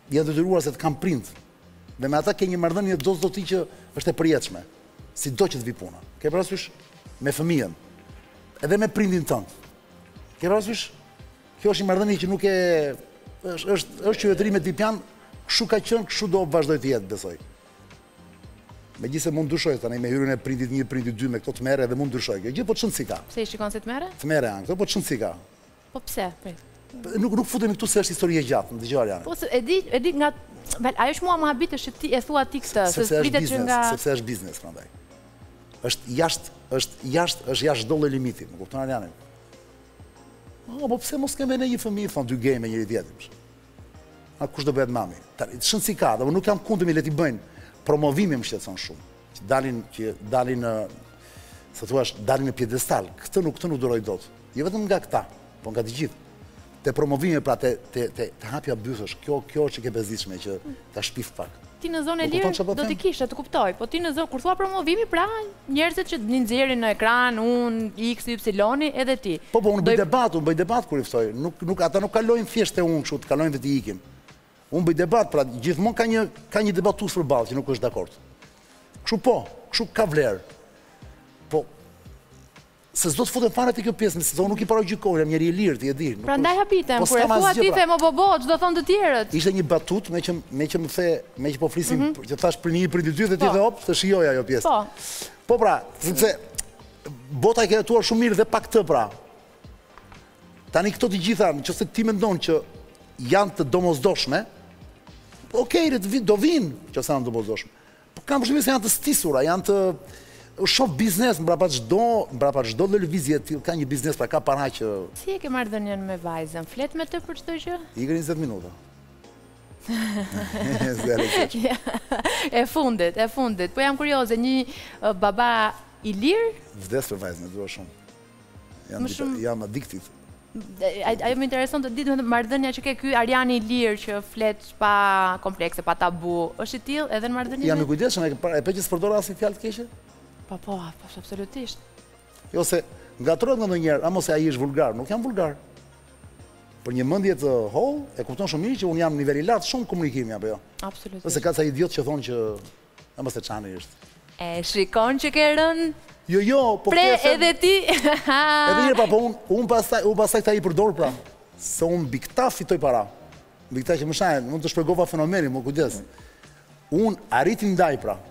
janë detyruar se të kam prind. Dhe me ata ke një marrëdhënie do s'do ti që është e përjetshme. Si do që të vi puna. Ke parasysh me fëmijën. Edhe me prindin tënd. Ke parasysh? Kjo është një marrëdhënie që nuk e është është është qytetëri me tipjan, kështu ka qenë, kështu do vazhdoj të jetë, besoj. Megjithëse mund ndryshoj tani me hyrjen e prindit një, prindit dy, me këto të merre dhe mund ndryshoj. Kjo gjithë po çon si ka. Pse i shikon se të merre? Të merre janë, këto po çon si ka. Po pse? Nuk nuk futemi këtu se është histori e gjatë, më dëgjoj Ariane. Po e di, e di nga vel, ajo që mua më habit është ti e thua ti këtë, se pritet që nga sepse është biznes prandaj. Është jashtë, është jashtë, është jashtë çdo lloj limiti, më kupton Ariane? Oh, po pse mos kemë ne një fëmijë thon dy game me njëri tjetrin? A kush do bëhet mami? Tani çon si ka, do nuk jam kundër me le ti bëjnë. Promovimi më shqetëson shumë. Që dalin që dalin në sa thua, dalin në piedestal. Këtë nuk këtë nuk duroj dot. Jo vetëm nga këta, po nga të gjithë. Te promovimi pra te te te, te hapja bythësh. Kjo kjo është që ke bezitshme që ta shpif pak. Ti në zonë e lirë do t'i kishe, të kuptoj, po ti në zonë kur thua promovimi, pra njerëzit që një nxjerrin në ekran, unë, X, Y, edhe ti. Po po, unë bëj debat, unë bëj debat kur i ftoj. Nuk nuk ata nuk kalojnë thjesht te unë kështu, të kalojnë dhe të ikin. Unë bëj debat, pra gjithmonë ka një ka një debatues përballë që nuk është dakord. Kështu po, kështu ka vlerë. Po se s'do të futem fare te kjo pjesë, se unë nuk i paragjykoj, jam njëri i lirë, ti e di. Prandaj hapitem, kur e thua ti the mo bobo, ç'do thon të tjerët. Ishte një batut me që me që më the, me që po flisim, që thash për një për dy dy dhe ti dhe hop, të shijoj ajo pjesë. Po. Po pra, sepse bota e ka jetuar shumë mirë dhe pa këtë pra. Tani këto të gjitha, nëse ti mendon që janë të domosdoshme, okej, do vinë që sa janë domosdoshme. Po kam përshtypjen se janë të stisura, janë të shoh biznes mbrapa çdo, mbrapa çdo lëvizje e tillë ka një biznes, pra ka para që. Si e ke marrëdhënien me vajzën? Flet me të për çdo gjë? Ikën njëzet minuta. E fundit, e fundit. Po jam kurioze, një uh, baba i lirë? Vdes për vajzën, e dua shumë. Jam, shumë... jam addicted. Ajo më intereson të ditë marrëdhënia që ke ky Ariani i lirë që flet pa komplekse, pa tabu. Është i tillë edhe në marrëdhënie? Jam i kujdesshëm, e pe që s'përdor asnjë fjalë të keqe? Po, po, po, absolutisht. Jo se ngatrohet nga ndonjëherë, a mos e ai është vulgar, nuk jam vulgar. Për një mendje të holl, e kupton shumë mirë që un jam në nivel i lartë shumë komunikimi apo jo. Absolutisht. Ose ka ca idiot që thonë që a mos e çani është. E shikon që ke rënë. Jo, jo, po pre edhe ti. Edhe një pa, po un un pastaj u pastaj ta i përdor pra. Se un mbi këta fitoj para. Mbi këta që më shajnë, mund të shpjegova fenomenin, më kujdes. Un arriti ndaj pra.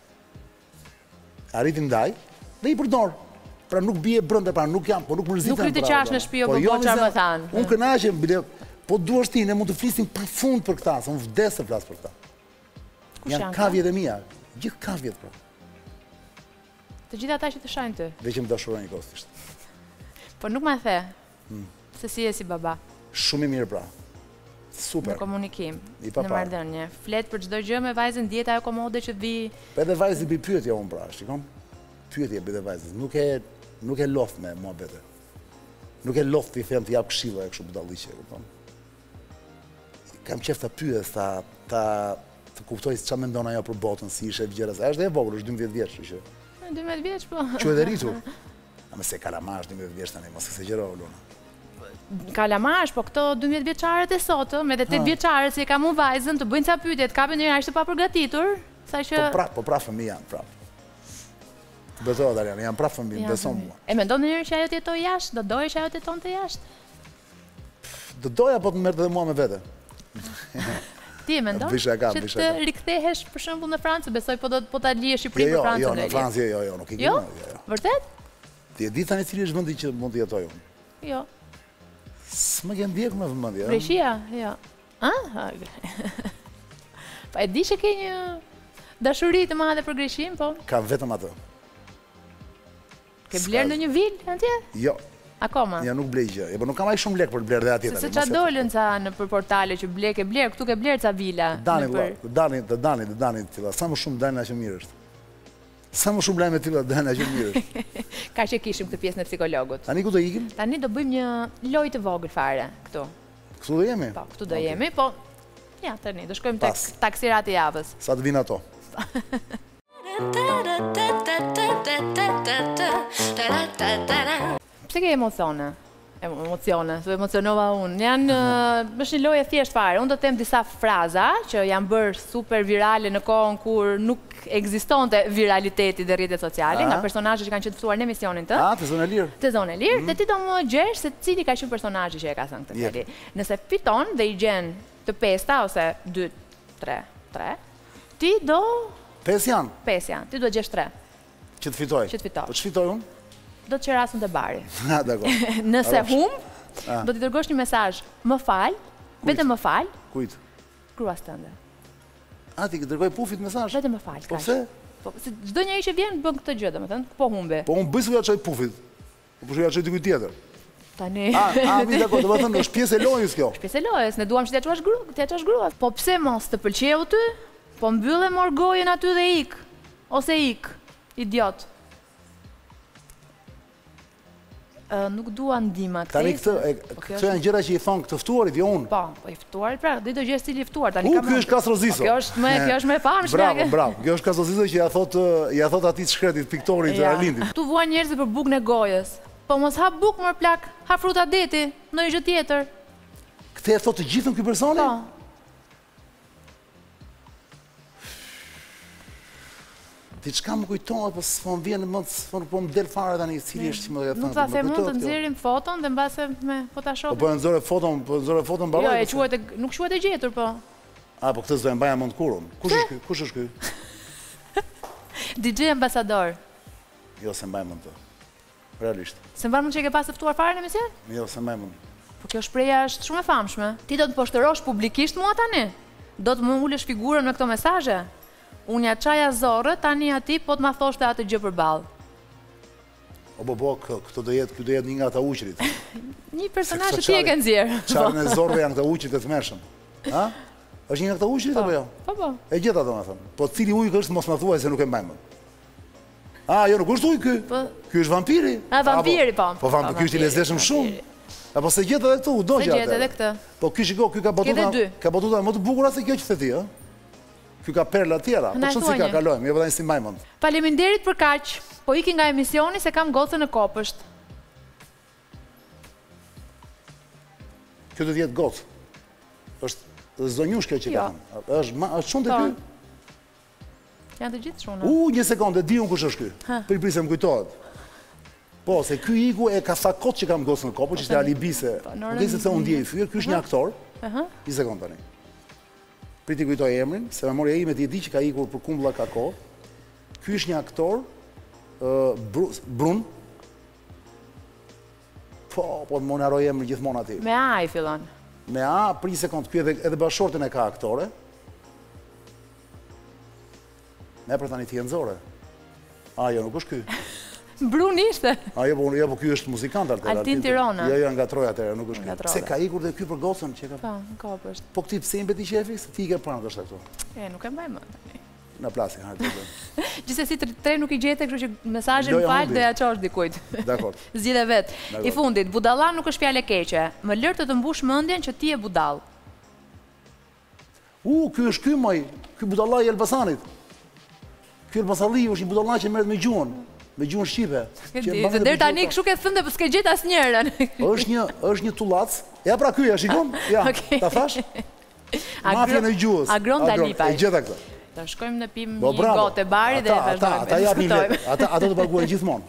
Arriti ndaj dhe i përdor. Pra nuk bie brenda, pra nuk jam, po nuk mërziten. Nuk rritë qash në shtëpi apo po çfarë më than. Unë kënaqem, bile, po duash ti, ne mund të flisim pafund për këtë, se unë vdes të flas për këtë. Janë kavjet e mia, gjithë kavjet pra. Të gjithë ata që të shohin ty. Dhe që më dashurojnë kostisht. Po nuk më the. Se si je si baba. Shumë i mirë pra. Super. Në komunikim, në marrëdhënie. Flet për çdo gjë me vajzën, diet ajo komode që vi. Po edhe vajzë bëj pyetje unë pra, shikon? Pyetje bëj edhe vajzës. Nuk e nuk e lof me muhabete. Nuk e lof ti them të jap këshilla e kështu budalliqe, kupton? Kam qef ta pyes, ta ta të kuptoj se çfarë mendon ajo për botën, si ishte gjëra. Ai është e vogël, është dymbëdhjetë vjeç, kështu që. dymbëdhjetë vjeç po. Që edhe rritur. Ama se kalamash dymbëdhjetë vjeç tani, mos eksagjero Luna. Kalamash, po këto dymbëdhjetë vjeçarët e sotëm, edhe tetë vjeçarët që kam unë vajzën, të bëjnë ca pyetje, të kapin njëra është pa përgatitur, saqë Po pra, po pra fëmijë janë, pra. Besoj Arian, janë pra fëmijë, beson mua. E mendon ndonjëherë që ajo të jetojë jashtë, do doje që ajo të jetonte jashtë? Do doja po të merrte edhe mua me vete. Ti e mendon? Që të rikthehesh për shembull në Francë, besoj po do po ta lije Shqipërinë për Francën. Jo, jo, në Francë jo, jo, nuk e Jo? Vërtet? Ti e di tani cili është vendi që mund të jetoj unë? Jo. S'më ke ndjek më vëmendje. Greqia, jo. Ah? Po e di që ke një dashuri të madhe për Greqinë, po? Kam vetëm atë. Ke bler në një vilë atje? Jo. Akoma? Ja nuk blej gjë. E po nuk kam ai shumë lek për bler dhe atje. Se ç'a dolën ca në për portale që ble ke bler, këtu ke bler ca vila. Dani, dani, të dani, të dani të tilla. Sa më shumë dani aq më mirë është. Sa më shumë lajme të tilla dani aq më mirë është. Ka që kishim këtë pjesën e psikologut. Tani ku do ikim? Tani do bëjmë një lojë të vogël fare këtu. Këtu do jemi? Po, këtu do jemi, po ja, tani do shkojmë tek taksirat e javës. Sa të vinë ato? Pse ke emocione? Emocione, su emocionova unë. Janë, është një lojë thjesht fare. Unë do të them disa fraza që janë bërë super virale në kohën kur nuk ekzistonte viraliteti dhe rrjetet sociale, nga personazhet që kanë qenë ftuar në emisionin të. Ah, të zonë e lirë. Të zonë e lirë, dhe ti do më gjesh se cili ka qenë personazhi që e ka thënë këtë fjali. Nëse fiton dhe i gjen të pesta ose dy, tre, tre, ti do Pesë janë. Pesë janë. Ti do gjesh tre. Që të fitoj. Që të fitoj. Po ç'fitoj unë? Do të qerasën të bari. Ha, dakor. Nëse hum, do t'i dërgosh një mesazh, më fal, vetëm më fal. Kujt? Gruas tënde. A ti dërgoj pufit mesazh? Vetëm më fal. Po pse? Po çdo njeri që vjen bën këtë gjë, domethënë, po humbe. Po unë bëj se ja çoj pufit. Po po ja çoj dikujt tjetër. Tani. A, a mi dakor, domethënë është pjesë e lojës kjo. Është pjesë e lojës, ne duam që t'ia çuash gruas, t'ia çuash gruas. Po pse mos të pëlqeu ty? Po mbyllë mor gojën aty dhe ik. Ose ik, idiot. Nuk dua ndihma këtej. Tani këtë, këto janë gjëra që i thon këtë ftuarit, jo unë. Po, po i ftuarit, pra, do të gjesh cili i ftuar tani kam. Ky është Kastroziso. Kjo është më, kjo është më e famshme. Bravo, bravo. Kjo është Kastroziso që ja thot, ja thot atij shkretit piktorit të Arlindit. Tu vuan njerëz për bukën e gojës. Po mos ha bukë më plak, ha fruta deti, ndonjë gjë tjetër. Këtë e thot të gjithën ky personi? Po. Ti çka më kujtohet, po s'po më vjen në mend, s'po po më del fare tani cili është që më ka thënë. Nuk ta them mund të nxjerrim foton dhe mbase me po ta shohim. Po po nxorë foton, po nxorë foton mbaroj. Jo, e quhet nuk quhet e gjetur po. A po këtë s'do e mbaja mend kurrën. Kush është ky? Kush është ky? D J ambasador. Jo, se mbaj mend të. Realisht. Se mban mend që e ke pasë ftuar fare në emision? Jo, se mbaj mend. Po kjo shpreha është shumë e famshme. Ti do të poshtërosh publikisht mua tani? Do të më ulësh figurën me këto mesazhe? Unë ja qaja zorë, tani ati po të ma thoshte atë gjë përballë. O bo, bo, këto do jetë, kjo do jetë një nga ata uqrit. Një personazh që ti e ke nxjerrë. Qarën e zorëve janë këta uqrit e të mërshëm. Ha? është një nga këta uqrit apo jo? Po, po. E gjeta do me thëmë. Po cili ujë është mos më thuaj se nuk e mbajmë. A, jo, nuk është ujë ky. Ky është vampiri. A, vampiri, po. Po, vampiri, ky është i lezetshëm shumë. Apo se gjeta edhe këtu, do gjatë. Se gjeta edhe këtë. Po, ky shiko, ky ka batuta, ka batuta më të bukura se kjo që the ti, ë? Ky ka perla tjera, po çon si ka kalojmë, jo vëllai si mbajmën. Faleminderit për kaq. Po iki nga emisioni se kam gocën në kopësht. Kjo do të jetë gocë. Është zonjush kjo që ka thënë. Është është shumë të ky. Janë të gjithë shumë. U, një sekondë, di unë kush është ky. Priprisë më kujtohet. Po, se ky iku e ka sa kot që kam gocën në kopësht, ishte alibise. Nuk e se unë ndjej fyr, ky është një aktor. Një sekondë tani. Priti kujtoj emrin, se memoria ime ti e di që ka ikur për kumbulla ka kohë. Ky është një aktor, Brun. Po, po të më në haroj emrin gjithmonë ati. Me A i fillon. Me A, për një sekundë, ky edhe bashortën e ka aktore. Me për tani ti e nëzore. A, jo, nuk është ky. Brun ishte. A, jo, po ky është muzikant atër. Altin Tirona. Jo, jo, nga Troja atër, nuk është ky. Se ka ikur dhe ky për gocën që ka... Po, në kopësht. Po këti pse imbe ti shefi, se ti i ke pranë të shtë këtu. E, nuk e mbaj më. Në plasin, hajtë të dhe. Gjithsesi tre nuk i gjete, kështu që mesazhin fal dhe ja çosh dikujt. Dakor. Zgjidhe vet. I fundit, budalla nuk është fjalë keqe. Më lër të të mbush mendjen që ti je budall. U, ky është ky moj, ky budalla i Elbasanit. Ky Elbasalli është një budalla që merret me gjuhën, me gjuhën shqipe. Se deri tani kështu ke thënë dhe s'ke gjet asnjërin. Është një është një tullac. Ja pra ky, ja shikon? Ja, ta thash? Mafia në gjuhës. Agron Dalipaj. E gjeta këtë. Ta shkojmë në pim një gotë e bari dhe vazhdojmë. Ata japin letë, ata do paguajnë gjithmonë.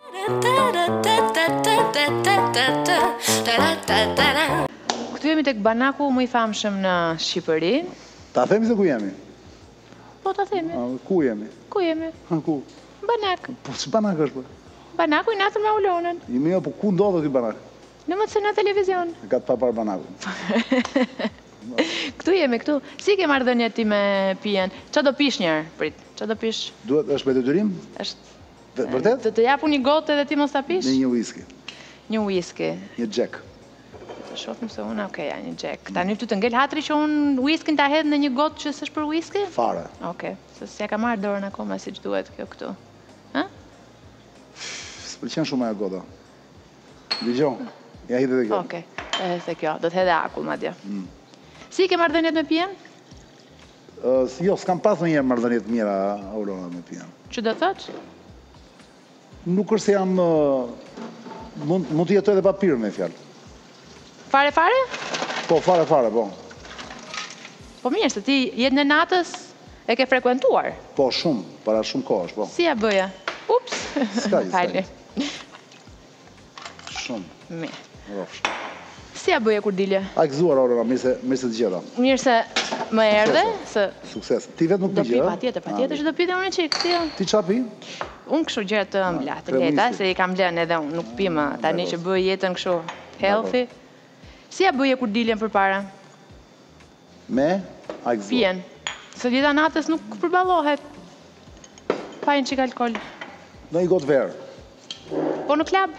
Këtu jemi tek banaku më i famshëm në Shqipëri. Ta themi se ku jemi? Po ta themi. Ku jemi? Ku jemi? Ku? Banak. Po ç'banak është po? Banaku i natën me ulonën. Imi jo, po ku ndodhet ky banak? Në më të se në televizion. E ka të pa parë banakun. Këtu jemi, këtu. Si ke marrëdhënia ti me pijen? Qa do pish njerë? Prit, qa do pish? Duhet, është me detyrim? është... Vërtet? Të të japu një gotë edhe ti mos ta pish? Në një whisky. Një whisky. Një Jack. Të shofim se unë, okej, ja, një Jack. Ta një të të ngell hatri që unë whiskyn ta hedh në një gotë që s'është për whisky? Fare. Okej, se s'ja ka marrë dorën akoma si që duhet kjo këtu. Ha? S'pëlqen shumë ajo gota. Dëgjon, ja hidhe dhe kjo. Okej, e se kjo, do të hedhe akull madje. Si ke marrëdhëniet me pijen? Jo, s'kam pas në njerë marrëdhëniet mira, Aurora, me pijen. Që do thotë? Nuk është se jam... Mund të jetoj edhe pa pirë, me fjallë. Fare fare? Po, fare fare, po. Po mirë, se ti jetën e natës e ke frekuentuar. Po, shumë, para shumë kohësh, po. Si ja bëja? Ups. Skaj, Falni. Shumë. Mirë. Rofsh. Si ja bëja kur dilje? A i këzuar, Aurora, mirë se, mirë se të gjeta. Mirë se më erdhe, se Sukses. Ti vetë nuk do pi pi gjë, pa tjetër, pa tjetër që do pite unë qik, si jo? Ti qa pi? Unë kështu gjëra të ëmbla, të leta, se i kam lënë edhe unë, nuk pi më, tani që bëj jetën kështu healthy. Si ja bëje kur diljen përpara? Me, a i këzuar. Pien. Se dita natës nuk përballohet. Pa një qik alkohol. Në i gotë verë. Po në klab?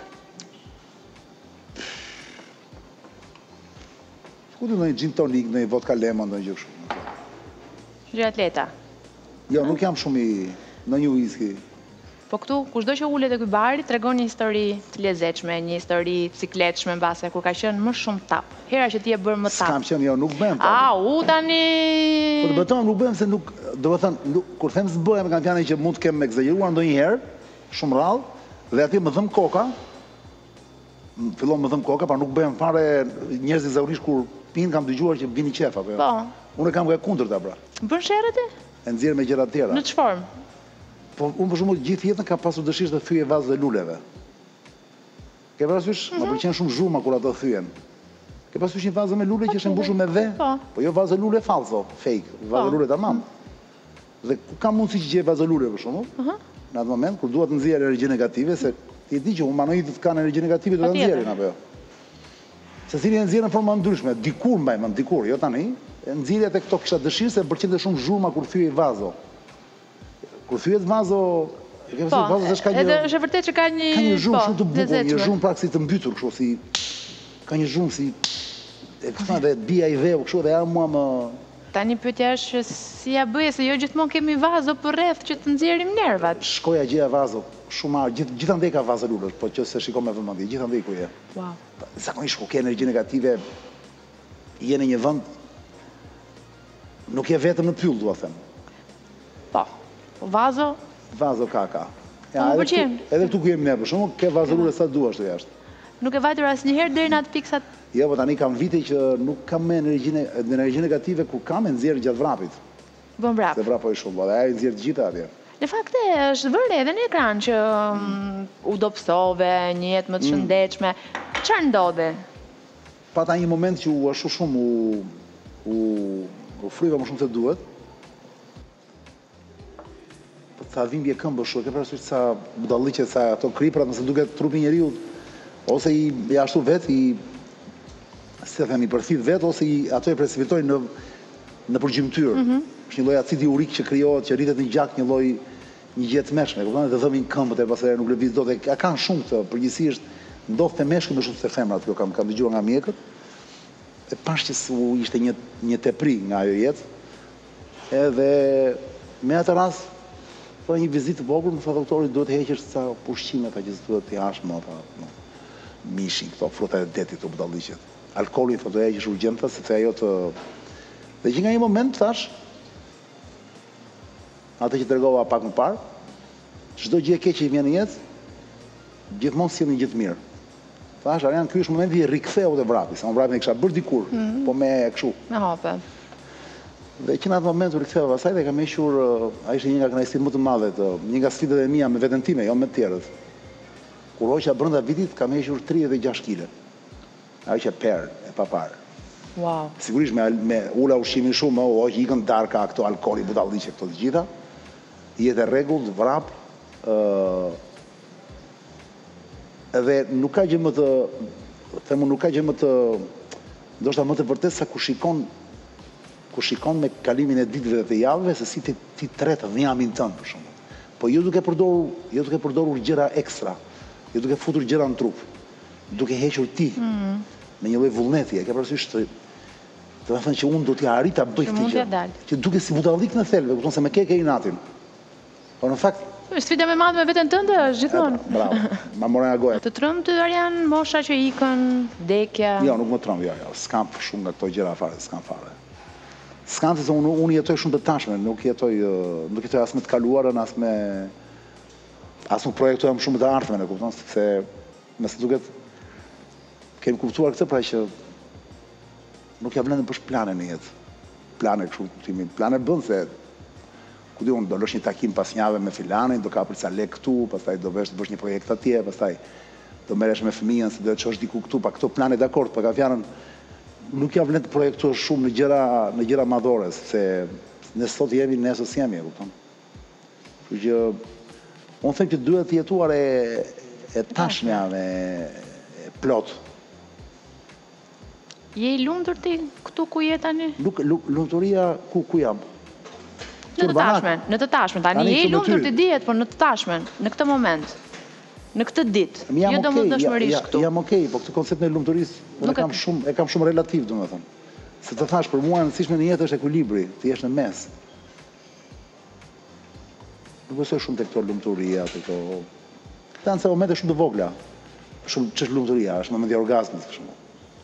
Ku të në i gin tonik, në i vodka lemon, në i gjë shumë. Gjërat leta. Jo, nuk jam shumë i në një whisky. Po këtu, kushdo që ullet e kuj bari, tregon një histori të lezetshme, një histori cikletshme në base, kur ka qenë më shumë tap. Hera që ti e bërë më tap. S'kam qenë, jo, nuk bëhem tap. A, u tani... Po të beton, nuk bëhem se nuk, do të thënë, nuk- kur them s'bëhem, kam fjane që mund të kem egzageruar ndonjëherë, shumë rrallë, dhe atje më dhëm koka, m- fillon më dhëm koka, pa nuk bëhem fare njerëzit zakonisht kur pinë kam dëgjuar që vini qef apo jo. Po. Unë e kam nga kundërta pra. Bën sherrët e? E nxjerr me gjëra të tjera. Në ç'formë? Po unë për shembull gjithë jetën kam pasur dëshirë të thyej vazë dhe luleve. Ke parasysh? Më pëlqen shumë zhurma kur ato thyen. Ke parasysh një vazë me lule që është e mbushur me dhe? Po. Po jo vazë lule falso, fake, vazë lule tamam. Dhe ku kam mundësi që gjej vazë lule për shembull? Në atë moment kur dua të nxjerr energji negative, se ti e di që humanoidët kanë energji negative do ta Patjetër. nxjerrin apo jo? Secili e nxjerr në forma ndryshme, dikur mbaj më dikur, jo tani. E nxjerrja te këto kisha dëshirë se pëlqente shumë zhurma kur thyej vazo. Kur thyet vazo, e ke Po, pasur vazo s'ka edhe gjë. është e vërtet që ka një... Ka një zhurmë po, shumë të bukur, një lezetshme. zhurmë prakë si të mbytur, kështu si ka një zhurmë si e këta dhe bia i veu, kështu dhe ja mua më Tani pyetja është si ja bëje, se jo gjithmonë kemi vazo për rreth që të nxjerrim nervat. shkoja gjeja vazo, shumë marë, gjithë, gjithandej ka vazo lulës, po që se shiko me vëmendje, gjithandej ku je. Wow. Zakonisht ku ke energji negative, je në një vend, nuk je vetëm në pyll, dua them. Po. Vazo, Vazo ka ka. Po, më edhe pëlqen. këtu- Edhe këtu ku jemi ne, për shkakun ke vazo lule sa duash të jashtë. nuk e vajtur asnjëherë deri në atë piksat. Jo, po tani kam vite që nuk kam me energji, ne- energji negative, kur kam e nxjerr gjatë vrapit. Bën brap. Se vrapoj shumë, dhe ajo i nxjerr të gjitha atje. Në fakt e është vërë edhe në ekran që mm, u dobësove, një jetë më të shëndetshme. Çfarë ndodhe? Pata një moment që u ashtu shumë u, u, u fryva më shumë se duhet. Po sa dhimbje këmbësh, e ke parasysh sa budalliqe, sa ato kriprat, nëse duket trupi njeriu, ose i i ashtu vet, i si të them, i përfit vet, ose i ato e precipitojnë në në përgjymtyr. Është një lloj acidi urik që krijohet, që rritet në gjak, një lloj një gjë të meshme, kupton? Dhe dhëmin këmbët e pastaj nuk lëviz dot. E ka- kanë shumë këtë, përgjithsisht ndodh te meshkujt më shumë se femrat, kjo kam kam dëgjuar nga mjekët. E pash që su ishte një një tepri nga ajo jetë. Edhe me atë rast, po një vizitë të vogël, më tha doktori, duhet të heqësh ca pushqime ta që s'duhet të hash më ata, no, mishin, këto fruta e detit, këto budalliqet. Alkoolin thotë do heqësh urgjent, sepse ajo të dhe që nga një moment thash, atë që tregova pak më parë, çdo gjë e keqe që vjen në jetë, gjithmonë sjell një gjë të mirë. Thash, Arian, ky është momenti i riktheu te vrapi, sa unë vrapin e kisha bërë dikur, po me kështu. Me hape. Dhe që në atë moment u riktheva pasaj dhe kam hequr, uh, ai ishte një nga kënaqësitë më të mëdha, të- një nga sfidat e mia me veten time, jo me të tjerët. Kur hoqa brenda vitit kam hequr tridhjetë e gjashtë kile. Ajo që perë, e papar. Wow. Sigurisht me, al- me ula ushqimin shumë, o, hoq ikën darka, këto alkooli, budalliqe, këto të gjitha. Jetë e rregullt, vrap, ë edhe nuk ka gjë më të, themu nuk ka gjë më të, ndoshta më të vërtet sa ku shikon ku shikon me kalimin e ditëve dhe të javëve se si ti, ti tret dhjamin tënd për shembull. Po jo duke përdorur, jo duke përdorur gjëra ekstra, jo duke futur gjëra në trup, duke hequr ti me një lloj vullneti, e ke parasysh të do të thënë që unë do t'ja arrit ta bëj Që këtë mund gjë. t'ja dalë. Që duke si budallik në thelbe, kupton se me ke ke inatin. Po në fakt, Sfida me madhe me veten tënde është gjithmonë. bravo, ma mora nga goja. Të trëmë të Arian, mosha që ikën, dekja. Jo, nuk më trëmë, jo, jo, s'kam shumë nga këto gjëra fare, s'kam fare. S'kam se unë, unë jetoj shumë të tashme, nuk jetoj, ë, nuk jetoj as me të kaluarën, as me, as nuk projektojmë shumë të ardhmen, e kupton, sepse, nëse duket, kemi kuptuar këtë pra që nuk ja vlen të bësh plane në jetë. Plane kështu, kuptimi. Plane bën se ku di unë do lësh një takim pas njave me filanin, do kapësh ca lek këtu, pastaj do vesh të bësh një projekt atje, pastaj do merresh me fëmijën se do të çosh diku këtu, pa këto plane dakord, pa ka fjalën nuk ja vlen të projektosh shumë në gjëra në gjëra madhore, se ne sot jemi, nesër s'jemi, e kupton. Kështu që unë them që duhet të jetuar e e tashmja me e plot. Je i lumtur ti këtu ku je tani? Nuk lumturia ku ku jam. Në të tashmen, në të tashmen, tani je i lumtur ti dihet, por në të tashmen, në këtë moment, në këtë ditë, jo domosdoshmërisht këtu. Jam okej, po këtë koncept në lumturisë e kam shumë e kam shumë relativ, domethënë. Se të thash për mua e rëndësishme në jetë është ekuilibri, të jesh në mes. Nuk besoj shumë tek këto lumturia, tek këto. Këta janë momente shumë të vogla. Shumë ç'është lumturia, është momenti i orgazmit për shembull.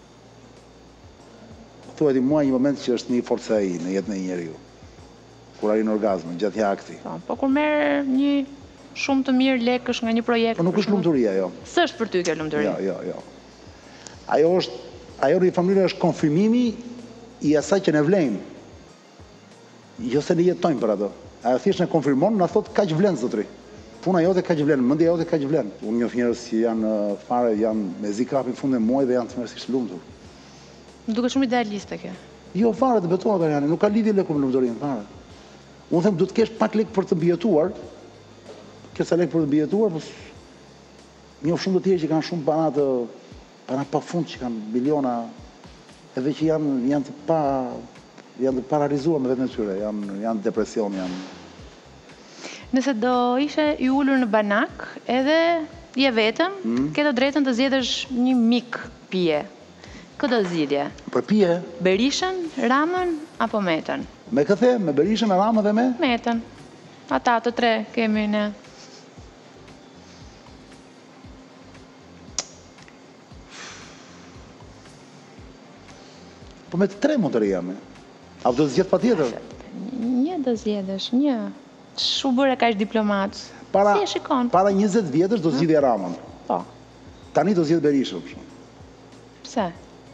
Thuaj ti mua një moment që është një forca ai në jetën e një njeriu. Kur arrin orgazmin gjatë një akti. Po, po kur merr një shumë të mirë lekësh nga një projekt. Po nuk është lumturia, jo. S'është për ty kjo lumturi. Jo, jo, jo. Ajo është, ajo në një familje është konfirmimi i asaj që ne vlejmë. Jo se ne jetojmë për ato. Ajo thjesht ne konfirmon, na thot kaq vlen zotri. Puna jote kaq vlen, mendja jote kaq vlen. Unë njoh njerëz që janë fare, janë me zi kapin fund e muajit dhe janë tmerrsisht lumtur. Më duket shumë idealiste kjo. Jo, fare të betohet Ariane, nuk ka lidhje leku me lumturinë, fare. Unë them duhet të kesh pak lek për të mbijetuar. Kjo sa lek për të mbijetuar, po njoh shumë të tjerë që kanë shumë para të para pafund, që kanë miliona, edhe që janë janë të pa janë të paralizuar me vetën e tyre, janë janë depresion, janë. Nëse do ishe i ulur në banak, edhe je vetëm, mm. ke të drejtën të zgjedhësh një mik pije. Këtë zgjidhje. Për pije? Berishën, Ramën apo Metën? Me këtë, me Berishën, me Ramën dhe me? Metën. Ata të tre kemi ne. Po me të tre mund të rejame. A do të zgjedh patjetër? Një do zgjedhësh, një. Shu bëre kaq diplomat. Para, si e shikon? Para njëzet vjetësh do zgjidhja Ramën. Po. Tani do zgjedh Berishën. Pse?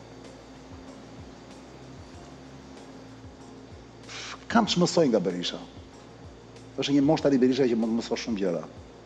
Kam që mësoj nga Berisha. është një moshë tani Berisha që mund të mësoj shumë gjëra.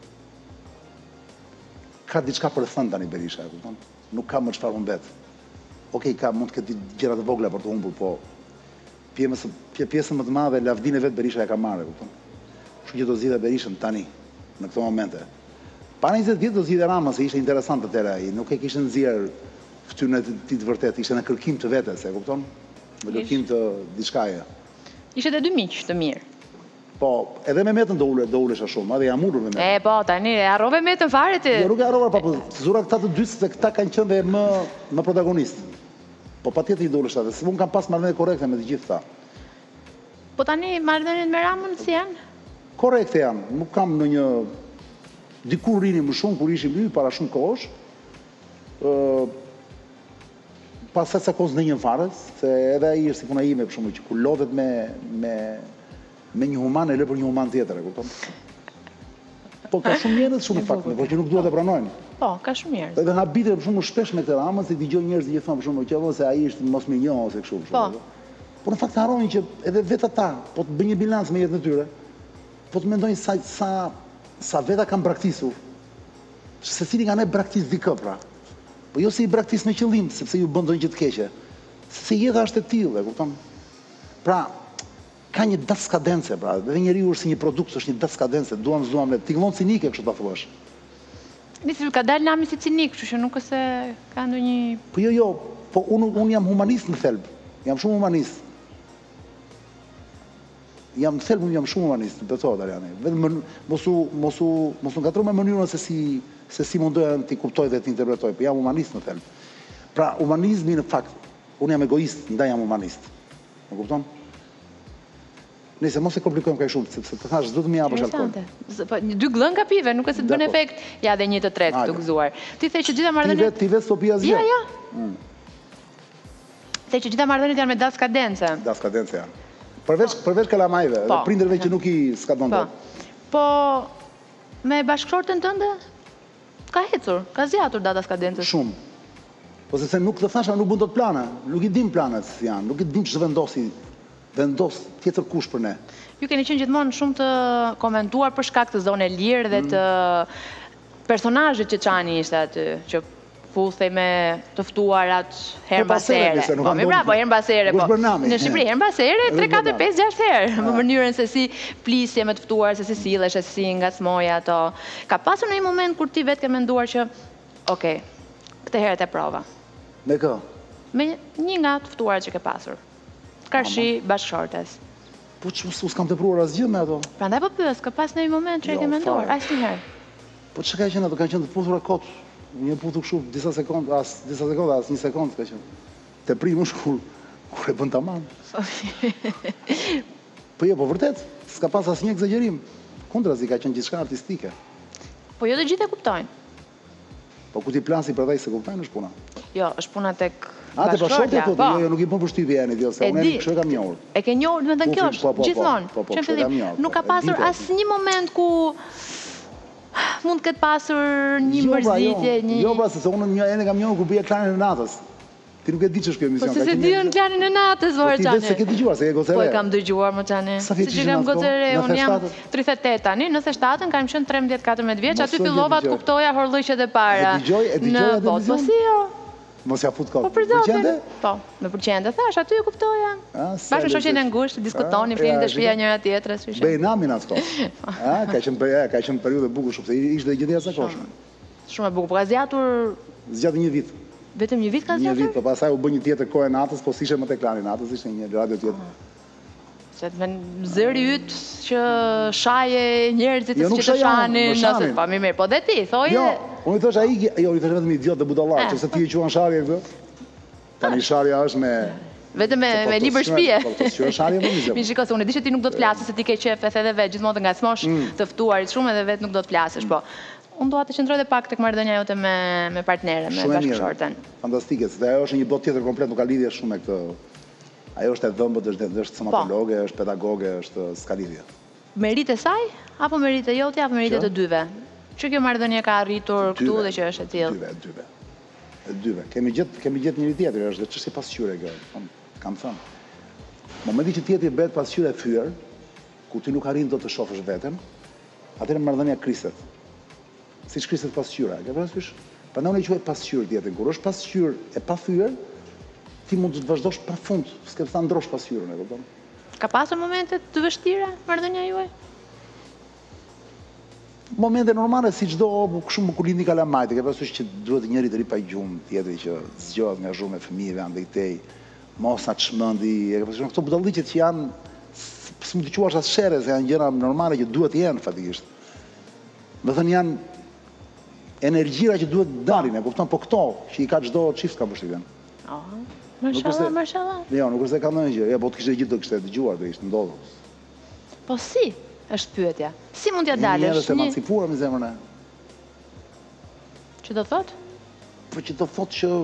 Ka diçka për të thënë tani Berisha, e kupton? Nuk ka më çfarë humbet. Okej, ka mund të ketë gjëra të vogla për të humbur, po pjesën pjesën më të madhe lavdinë vet Berisha e ka marrë, e kupton? Kështu që do zgjidhja Berishën tani, në këto momente. Para njëzet vjet do zgjidhja Rama, se ishte interesant atëherë ai, nuk e kishte nxjerr fytyrën e tij të vërtetë, ishte në kërkim të vetes, e kupton? Në kërkim të diçkaje. Ishte edhe dy miq të mirë. Po, edhe me Metën do ule, do ulesha shumë, edhe jam ulur me Metën. E, po, tani, e harrove Metën fare ti. Jo, nuk e harrova, pa, po, zura këta të dy, se këta kanë qenë dhe më, më protagonist. Po, pa tjetër i do ulesha, dhe se unë kam pas marrëdhënie korekte me të gjithë ta. Po tani, marrëdhëniet me Ramën si janë? Korekte janë, nuk kam në një... Dikur rini më shumë, kur ishim dy, para shumë kohësh, uh, pas sa sa kohës në një farës, se edhe ai është si puna ime, për shumë, që kur lodhet me, me, me një human, e lë për një human tjetër, e kupton? Po ka shumë njerëz shumë fakt, por që nuk duhet të pranojnë. Po, ka shumë njerëz. Edhe habitet për shumë shpesh me këtë Ramën, se dëgjoj njerëz që thonë për shumë që ose ai është mos më njoh ose kështu për shumë. Po. Por në fakt harrojnë që edhe vetë ata, po të bëjnë një bilans me jetën e tyre, po të mendojnë sa sa sa veta kanë braktisur. Secili nga ne braktis dikë pra. Po jo se i braktis me qëllim, sepse ju bën ndonjë gjë të keqe. Se jeta është e tillë, e kupton? Pra, ka një daskadence, pra, dhe njeriu është si një produkt, është një daskadence, duam s'duam ne, tingëllon cinike, kështu ta thuash. Nisi ka dalë nami si cinik, kështu që nuk është se ka ndonjë. Po jo, jo, po unë un jam humanist në thelb. Jam shumë humanist. Jam në thelb, unë jam shumë humanist, në betohet, Ariane. Vetëm mos u mos u mos u ngatro me mënyrën se si se si mundoja ti kuptoj dhe ti interpretoj, po jam humanist në thelb. Pra, humanizmi në fakt, unë jam egoist, ndaj jam humanist. Më kupton? Nëse mos e komplikojmë kaq shumë, sepse të thash do të më japësh alkool. Po dy glënga pive, nuk është se të bën efekt. Ja, dhe një të tretë të gëzuar. Ti the që gjitha marrëdhëniet. Ti vetë Sofia zgjë. Ja, ja. The që gjitha marrëdhëniet janë me daskadence. Daskadence janë. Përveç përveç kalamajve, dhe prindërve që nuk i skadon dot. Po, me bashkëshorten tënde ka ecur, ka zgjatur data skadencës. Shumë. Po sepse nuk të thasha, nuk bën dot plana, nuk i dim planet si janë, nuk i dim ç'të vendosi, vendos tjetër kush për ne. Ju keni qenë gjithmonë shumë të komentuar për shkak të zonë lirë dhe të personazhit që çani ishte aty, që futhej me të ftuarat herë mbas here. Po, mi bravo, herë mbas here, po. Në Shqipëri herë mbas here, tre, katër, pesë, gjashtë herë, në mënyrën se si plisje me të ftuar, se si sillesh, se si ngacmoje ato. Ka pasur në një moment kur ti vetë ke menduar që, okay, këtë herë e prova. Me kë? Me një nga të ftuarat që ke pasur. Karshi bashkëshortes. Po që s'kam të pruar asgjë me ato. Prandaj po pyes, ka pas në një moment që e ke menduar, asnjëherë. Po që ka qenë ato, kanë qenë të puthura kot. Një puthu kështu disa sekundë, as disa sekundë, as një sekundë ka qenë. Te primush kur kur e bën tamam. Po jo, po vërtet, s'ka pas asnjë egzagerim. Kundrazi ka qenë gjithçka artistike. Po jo të gjithë e kuptojnë. Po ku ti plasi për dhej se kuptojnë është puna. Jo, është puna tek A, te bashkëshortja, po. Jo, jo, nuk i bën përshtypje janë jo, se unë kështu e kam njohur. E ke njohur, do të thënë kjo është gjithmonë. Që në fillim nuk ka pasur asnjë moment ku mund të ketë pasur një mërzitje, një... Jo, pra, se unë një ene kam njohur kur bëja Klanin e natës. Ti nuk e di që është kjo emision. Po se se diën Klanin e natës, vore Qane. Po ti vetë se ke dëgjuar, se ke gocere. Po e kam dëgjuar, më Qane. Sa vjeç që kam gocere, unë jam tridhjetë e tetë tani, nëse shtatën kam qenë trembëdhjetë katërmbëdhjetë vjeç, aty fillova të kuptoja horlliqet e para. E dëgjoj, e dëgjoj atë emision? Po si jo. Mos ja fut kot. Po për zotin. Po, me përqende, thash, aty e kuptoja. Bashkë në shoqen e ngushtë, diskutonin, flinin të shtëpia njëra tjetrës. Bëj namin atë kohë. Ka qenë ka qenë periudhë e bukur shumë, se ishte gjë e jashtëzakonshme. Shumë e bukur, po ka zgjatur zgjatë një vit. Vetëm një vit ka zgjatur? Një vit, po pastaj u bë një tjetër kohë e natës, po s'ishte më tek Klani natës, ishte një radio tjetër. Se të zëri yt që shaje njerëzit që të shanin, nëse pa mi mirë, po dhe ti, thoje... Jo, unë i thësh a i, jo, i thësh vetëm idiot dhe budallar, që se ti e quan sharje këtë, tani sharja është me... Vetëm me libër shpije. Po të shqyre sharje më mizëm. Mi shiko se unë e di që ti nuk do të flasës, se ti ke qef edhe vetë, gjithmonë të ngacmosh të ftuarit shumë edhe vetë nuk do të flasësh, po... Unë doa të qëndroj dhe pak tek marrëdhënia jote me partnere, me bashkëshorten. Fantastike, se ajo është një botë tjetër komplet, nuk ka lidhje shumë me këtë. Ajo është e dhëmbët, është stomatologe, është pedagoge, është s'ka lidhje. Merit e saj, apo merit e jote, apo merit e të dyve? Që kjo marrëdhënie ka arritur këtu dhe që është e tillë? Dyve, dyve. E dyve. Kemi gjetë njëri tjetër, është dhe çështje pasqyre kjo, kam thënë. Momenti që tjetri bëhet pasqyre e thyer, ku ti nuk arrin dot të shohësh veten, atëherë marrëdhënia kriset. Siç kriset pasqyra, ke parasysh? Prandaj unë e quaj pasqyrë tjetër. Kur është pasqyrë e pa thyer, ti mund të vazhdosh përfund, s'ke sa ndrosh pasqyrën, e kupton? Ka pasur momente të vështira marrëdhënia juaj? Momente normale, si çdo, shumë kur lindi kalamajt, ke parasysh që duhet njëri të ri pa gjumë, tjetri që zgjohet nga zhurmë e fëmijëve andaj tej, mos na çmendi, e ke parasysh këto budalliqet që janë, s'mund të quash as shere, se janë gjëra normale që duhet të jenë fatikisht. Do thënë janë energjira që duhet dalin, e kupton, po këto që i ka çdo çift ka përshtypjen. Mashallah, mashallah. Jo, nuk është se ka ndonjë gjë. Ja, po të kishte gjithë do kishte dëgjuar, do ishte ndodhur. Po si është pyetja? Si mund t'ja dalësh? Njerëz të emancipuar me zemrën e. Që do thot? Po që do thot që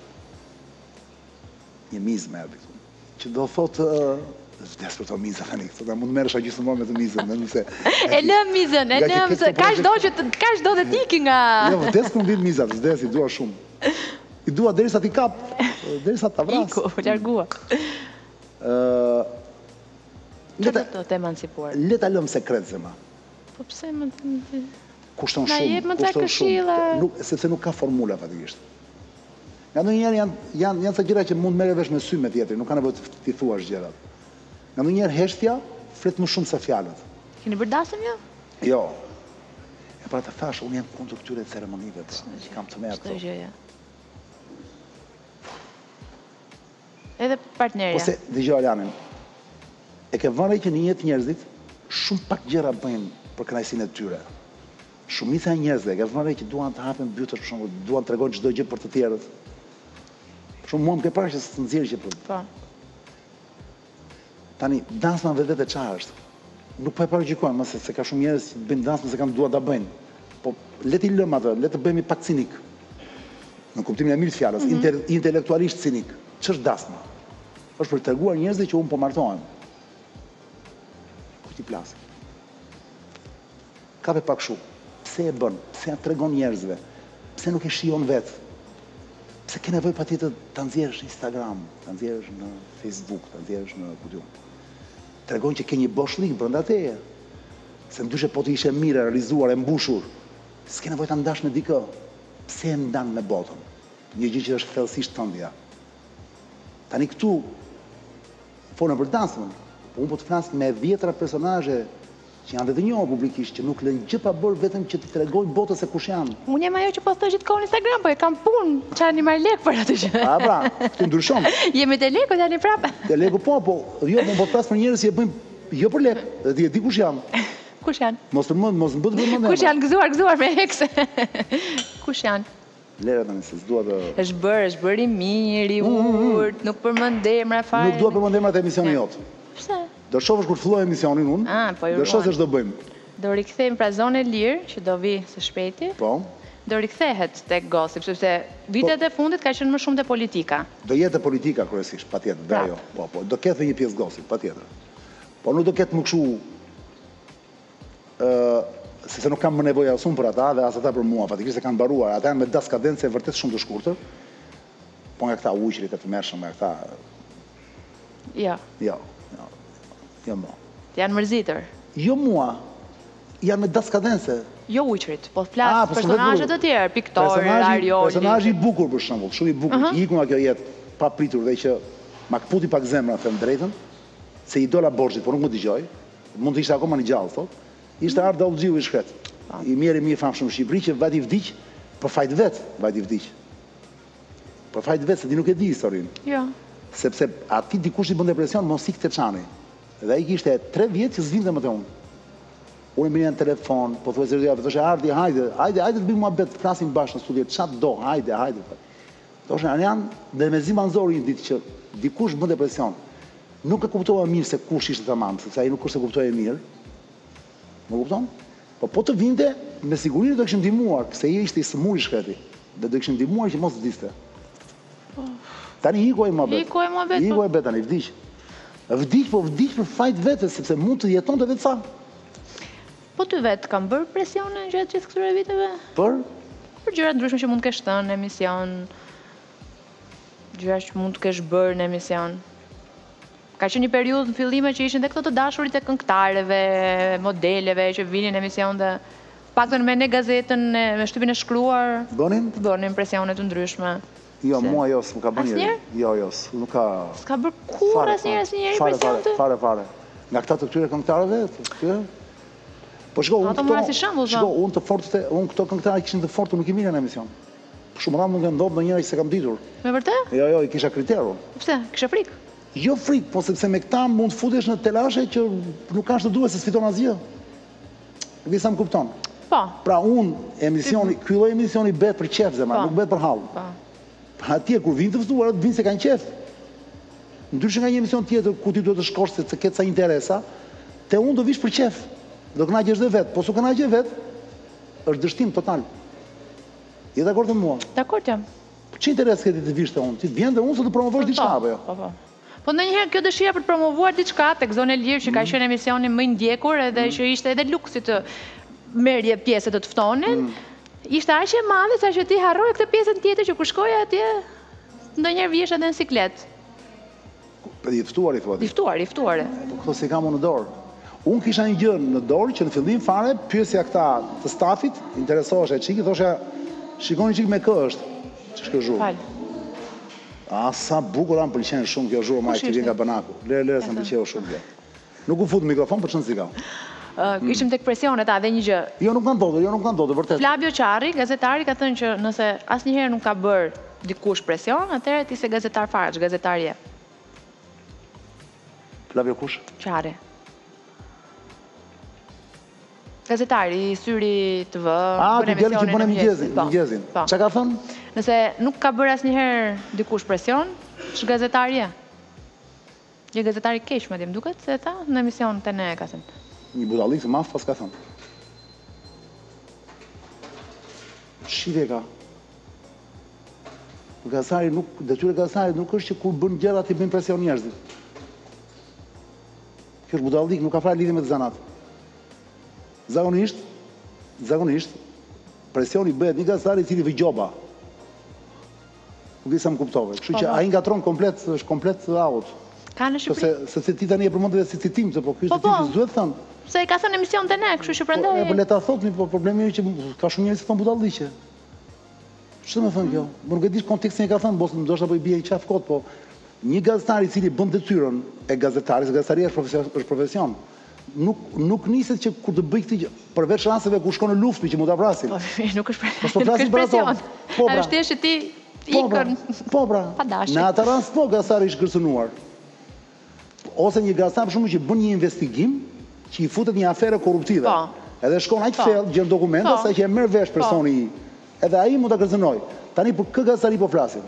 një mizë me erdi këtu. Që do thot vdes për to mizë tani këtu. Da mund merresh gjysmëmor me të mizën, nëse e lëm mizën, e lëm se ka çdo që ka çdo të tiki nga. Jo, vdes ku mbin mizat, vdes i dua shumë. I dua derisa ti kap, derisa ta vras. Iku, largua. Ë Le ta të emancipuar. Le ta lëm sekret zema. Po pse më kushton Na shumë, jep më ca këshilla. Nuk sepse nuk ka formula fatikisht. Nga ndonjëherë janë janë janë ca gjëra që mund merre vesh me sy me tjetrin, nuk ka nevojë të ti thuash gjërat. Nga ndonjëherë heshtja flet më shumë se fjalët. Keni bërë dasëm jo? Jo. E pra të thash, unë jam kundër këtyre ceremonive, kam të merr. Çdo gjë. Edhe partnerja. Ose dëgjoj Alanin. E ke vënë që në jetë njerëzit shumë pak gjëra bëjnë për kënaqësinë e tyre. Shumica e njerëzve e ke vënë që duan të hapen bytët, për shembull, duan të tregojnë çdo gjë për të tjerët. Për shembull, mua më ke parë që të nxjerrë që për. Po. Tani dansma vetë çfarë është? Nuk po e paragjykojmë, mëse se ka shumë njerëz që bëjnë dansmë se kanë duar ta bëjnë. Po le ti lëm atë, le të bëhemi pak cinik. Në kuptimin e mirë të fjalës, mm -hmm. intelektualisht cinik. Ç'është dansma? Është për të treguar njerëzve që unë po martohem. Ku ti plas? Kape pak shumë. Pse e bën? Pse ja tregon njerëzve? Pse nuk e shijon vetë? Pse se ke nevoj pa tjetër të nxjerrësh në Instagram, të nxjerrësh në Facebook, të nxjerrësh në ku diun. Tregon që ke një boshlik brenda teje. Se ndyshe po të ishe mirë, realizuar, e mbushur, s'ke nevoj ta ndash me dikë. Pse e ndan me botën? Një gjë që është thellësisht tëndja. Tani këtu, folën për dansën, po unë po të flas me dhjetra personazhe që janë dhe të njohur publikisht, që nuk lënë gjë pa bërë vetëm që të tregojnë botës se kush janë. Unë jam ajo që postoj gjithkohë në Instagram, po e kam punë, çani marr lek për atë gjë. A pra, këtu ndryshon. Jemi te lekut tani prapë. Te leku po, po, jo, unë po flas për njerëz që e bëjnë jo për lek, dhe di kush janë. Kush janë? Mos përmend, mos mbët vëmendje. Kush janë gëzuar, gëzuar me hekse? Kush janë? Lere tani se s'dua të Është bërë, është bërë i mirë, i urt, nuk përmend emra fare. Nuk dua të përmend emrat e emisionit jot. Pse? Do shohësh kur filloi emisionin unë. Ah, po ju. Do shohësh se ç'do bëjmë. Do rikthejmë pra zonë e lirë, që do vi së shpejti. Po. Do rikthehet tek gossip, sepse vitet e fundit ka qenë më shumë te politika. Do jetë politika kryesisht, patjetër, dhe ajo. Po, po, do ketë një pjesë gossip, patjetër. Po nuk do ketë më kështu ë sepse nuk kam më nevojë as unë për ata dhe as ata për mua, fatikisht se kanë mbaruar. Ata janë me das kadence vërtet shumë të shkurtër. Po nga këta ujqrit e të mërshëm, nga këta... Jo. Jo, jo, jo mua. Janë mërzitur. Jo mua, janë me das kadence. Jo ujqrit, po flas personazhe të tjerë, piktorë, Arioli. Personazhi i bukur për shembull, shumë i bukur, që iku nga kjo jetë pa pritur dhe që ma kputi pak zemra, them drejtën, se i dola borxhit, por nuk më dëgjoj. Mund të ishte akoma në gjallë, thotë. Ishte Art Dallxhiu i shkret. I mirë i mirë famshëm në Shqipëri që vajti vdiq, për fajt vet, vajti vdiq. Për fajt vet se ti nuk e di historinë. Jo. Sepse ati dikush i bën depresion, mos ik te çani. Dhe ai kishte tre vjet që s'vinte më te unë. Unë më në telefon, po thuaj se do të thoshë Ardi, hajde, hajde, hajde të bëjmë muhabet, flasim bashkë në studio, çat do, hajde, hajde. Thoshë janë dhe me zi manzori një ditë që dikush bën depresion. Nuk e kuptova mirë se kush ishte tamam, sepse ai nuk kurse kuptoi mirë. Më kupton? Po po të vinte, me siguri do kishim ndihmuar, se ai ishte i smur i shkreti. Dhe do kishim ndihmuar që mos vdiste. Tani hikuaj më bet. Hikuaj më bet. Hikuaj bet tani vdiq. Vdiq, po vdiq për fajt vetë, sepse mund të jetonte vetë sa. Po ty vetë kam bërë presione gjatë gjithë këtyre viteve? Për? Për gjëra të ndryshme që mund të kesh thënë në emision, gjëra që mund të kesh bërë në emision. Ka qenë një periudhë në fillime që ishin dhe këto të dashurit e këngëtarëve, modeleve që vinin në emision dhe paktën me ne gazetën, me shtypin e shkruar, Bënin? bënin presione të ndryshme. Jo, mua jo, s'm ka bërë njëri. Asnjëherë? Jo, jo, nuk ka... S'ka bërë kur asnjëherë asnjëherë Fare, presion të? fare, fare. Nga këta të këtyre këngëtarëve, të këtyre... Po shko, unë Ato mora si shembull, shko, unë të fortë, unë këto këngëtarë kishin të fortë, nuk i mirë në emision. Shumë rrallë nuk e ndodhë në njëra që se kam ditur. Me vërtet? Jo, jo, i kisha kriteru. Pse? Kishe frikë? Jo frikë, po sepse me këta mund të futesh në telashe që nuk ka të duhet se s'fiton asgjë. Vi sa më kupton. Po. Pra unë emisioni, ky lloj emisioni bëhet për qef zemra, nuk bëhet për hall. Po. Pra atje kur vinë të ftuar, vinë se kanë qef. Ndryshe nga një emision tjetër ku ti duhet të shkosh se të ketë sa interesa, te unë do vish për qef. Do kënaqesh dhe vet, po su kënaqesh vet, është dështim total. Je dakord me mua? Dakord jam. Ç'i interes ke ti të vish te unë? Ti vjen te unë se të promovosh diçka apo jo? Po, po. Po ndonjëherë kjo dëshira për të promovuar diçka tek zonë e lirë që ka qenë emisioni më i ndjekur edhe që ishte edhe luksi të merrje pjesë të të ftonin, ishte aq e madhe sa që ti harroje këtë pjesën tjetër që kur shkoje atje ndonjëherë vihesh edhe në siklet. Po i ftuar i thotë. I ftuar, i ftuar. Po këto si kam unë në dorë. Unë kisha një gjë në dorë që në fillim fare pyesja këta të stafit, interesohesha çiki, thosha, shikoni çik me kë është. Ç'është kjo zhurmë? Fal. A sa bukur më pëlqen shumë kjo zhurmë që vjen nga Banaku. Lere lere sa më pëlqeu shumë kjo. Nuk u fut në mikrofon, por çon si ka. Ë, ishim tek presionet, a dhe një gjë. Jo nuk ka ndodhur, jo nuk ka ndodhur vërtet. Flavio Qarri, gazetari, ka thënë që nëse asnjëherë nuk ka bër dikush presion, atëherë ti se gazetar fare, gazetar je. Flavio kush? Qarri. Gazetari, i Syri T V, A, ti djali që bën mëngjesin, mëngjesin. Çka ka thënë? Nëse nuk ka bërë asnjëherë dikush presion, ç'gazetar je? Je gazetari keq, më dim duket se tha në emision te ne ka thënë. Një budallik të madh pas ka thënë. Shive ka. Gazetari nuk, detyra e gazetarit nuk është që kur bën gjëra ti bën presion njerëzit. Kjo është budallik, nuk ka fare lidhje me të zanat. Zakonisht, zakonisht, presioni bëhet një gazetari i cili vë gjoba. Nuk e sa më kuptove. Kështu që ai ngatron komplet, është komplet out. Ka në Shqipëri? Se se ti tani e përmendë si citim, se po ky është citim që duhet thënë. Se i ka thënë emision te ne, kështu që prandaj. Po le ta thotni, po problemi është që ka shumë njerëz që thon budalliqe. Ç'do të thon kjo? Nuk e di kontekstin e ka thënë, mos ndoshta po i bie i qaf kot, po një gazetar i cili bën detyrën e gazetarit, se gazetaria është profesion, është profesion. Nuk nuk niset që kur të bëj këtë gjë, përveç rasteve ku shkon në luftë që mund ta vrasin. Po nuk është Po s'po flasim për ato. Po pra. Është thjesht ti ikën. Po pra. Në atë rast po gazetari është kërcënuar. Ose një gazetar për shkakun që bën një investigim, që i futet një aferë korruptive. Edhe shkon aq thellë, gjen dokumenta sa që e merr vesh personi i. Edhe ai mund ta kërcënoj. Tani për kë gazetari po flasim?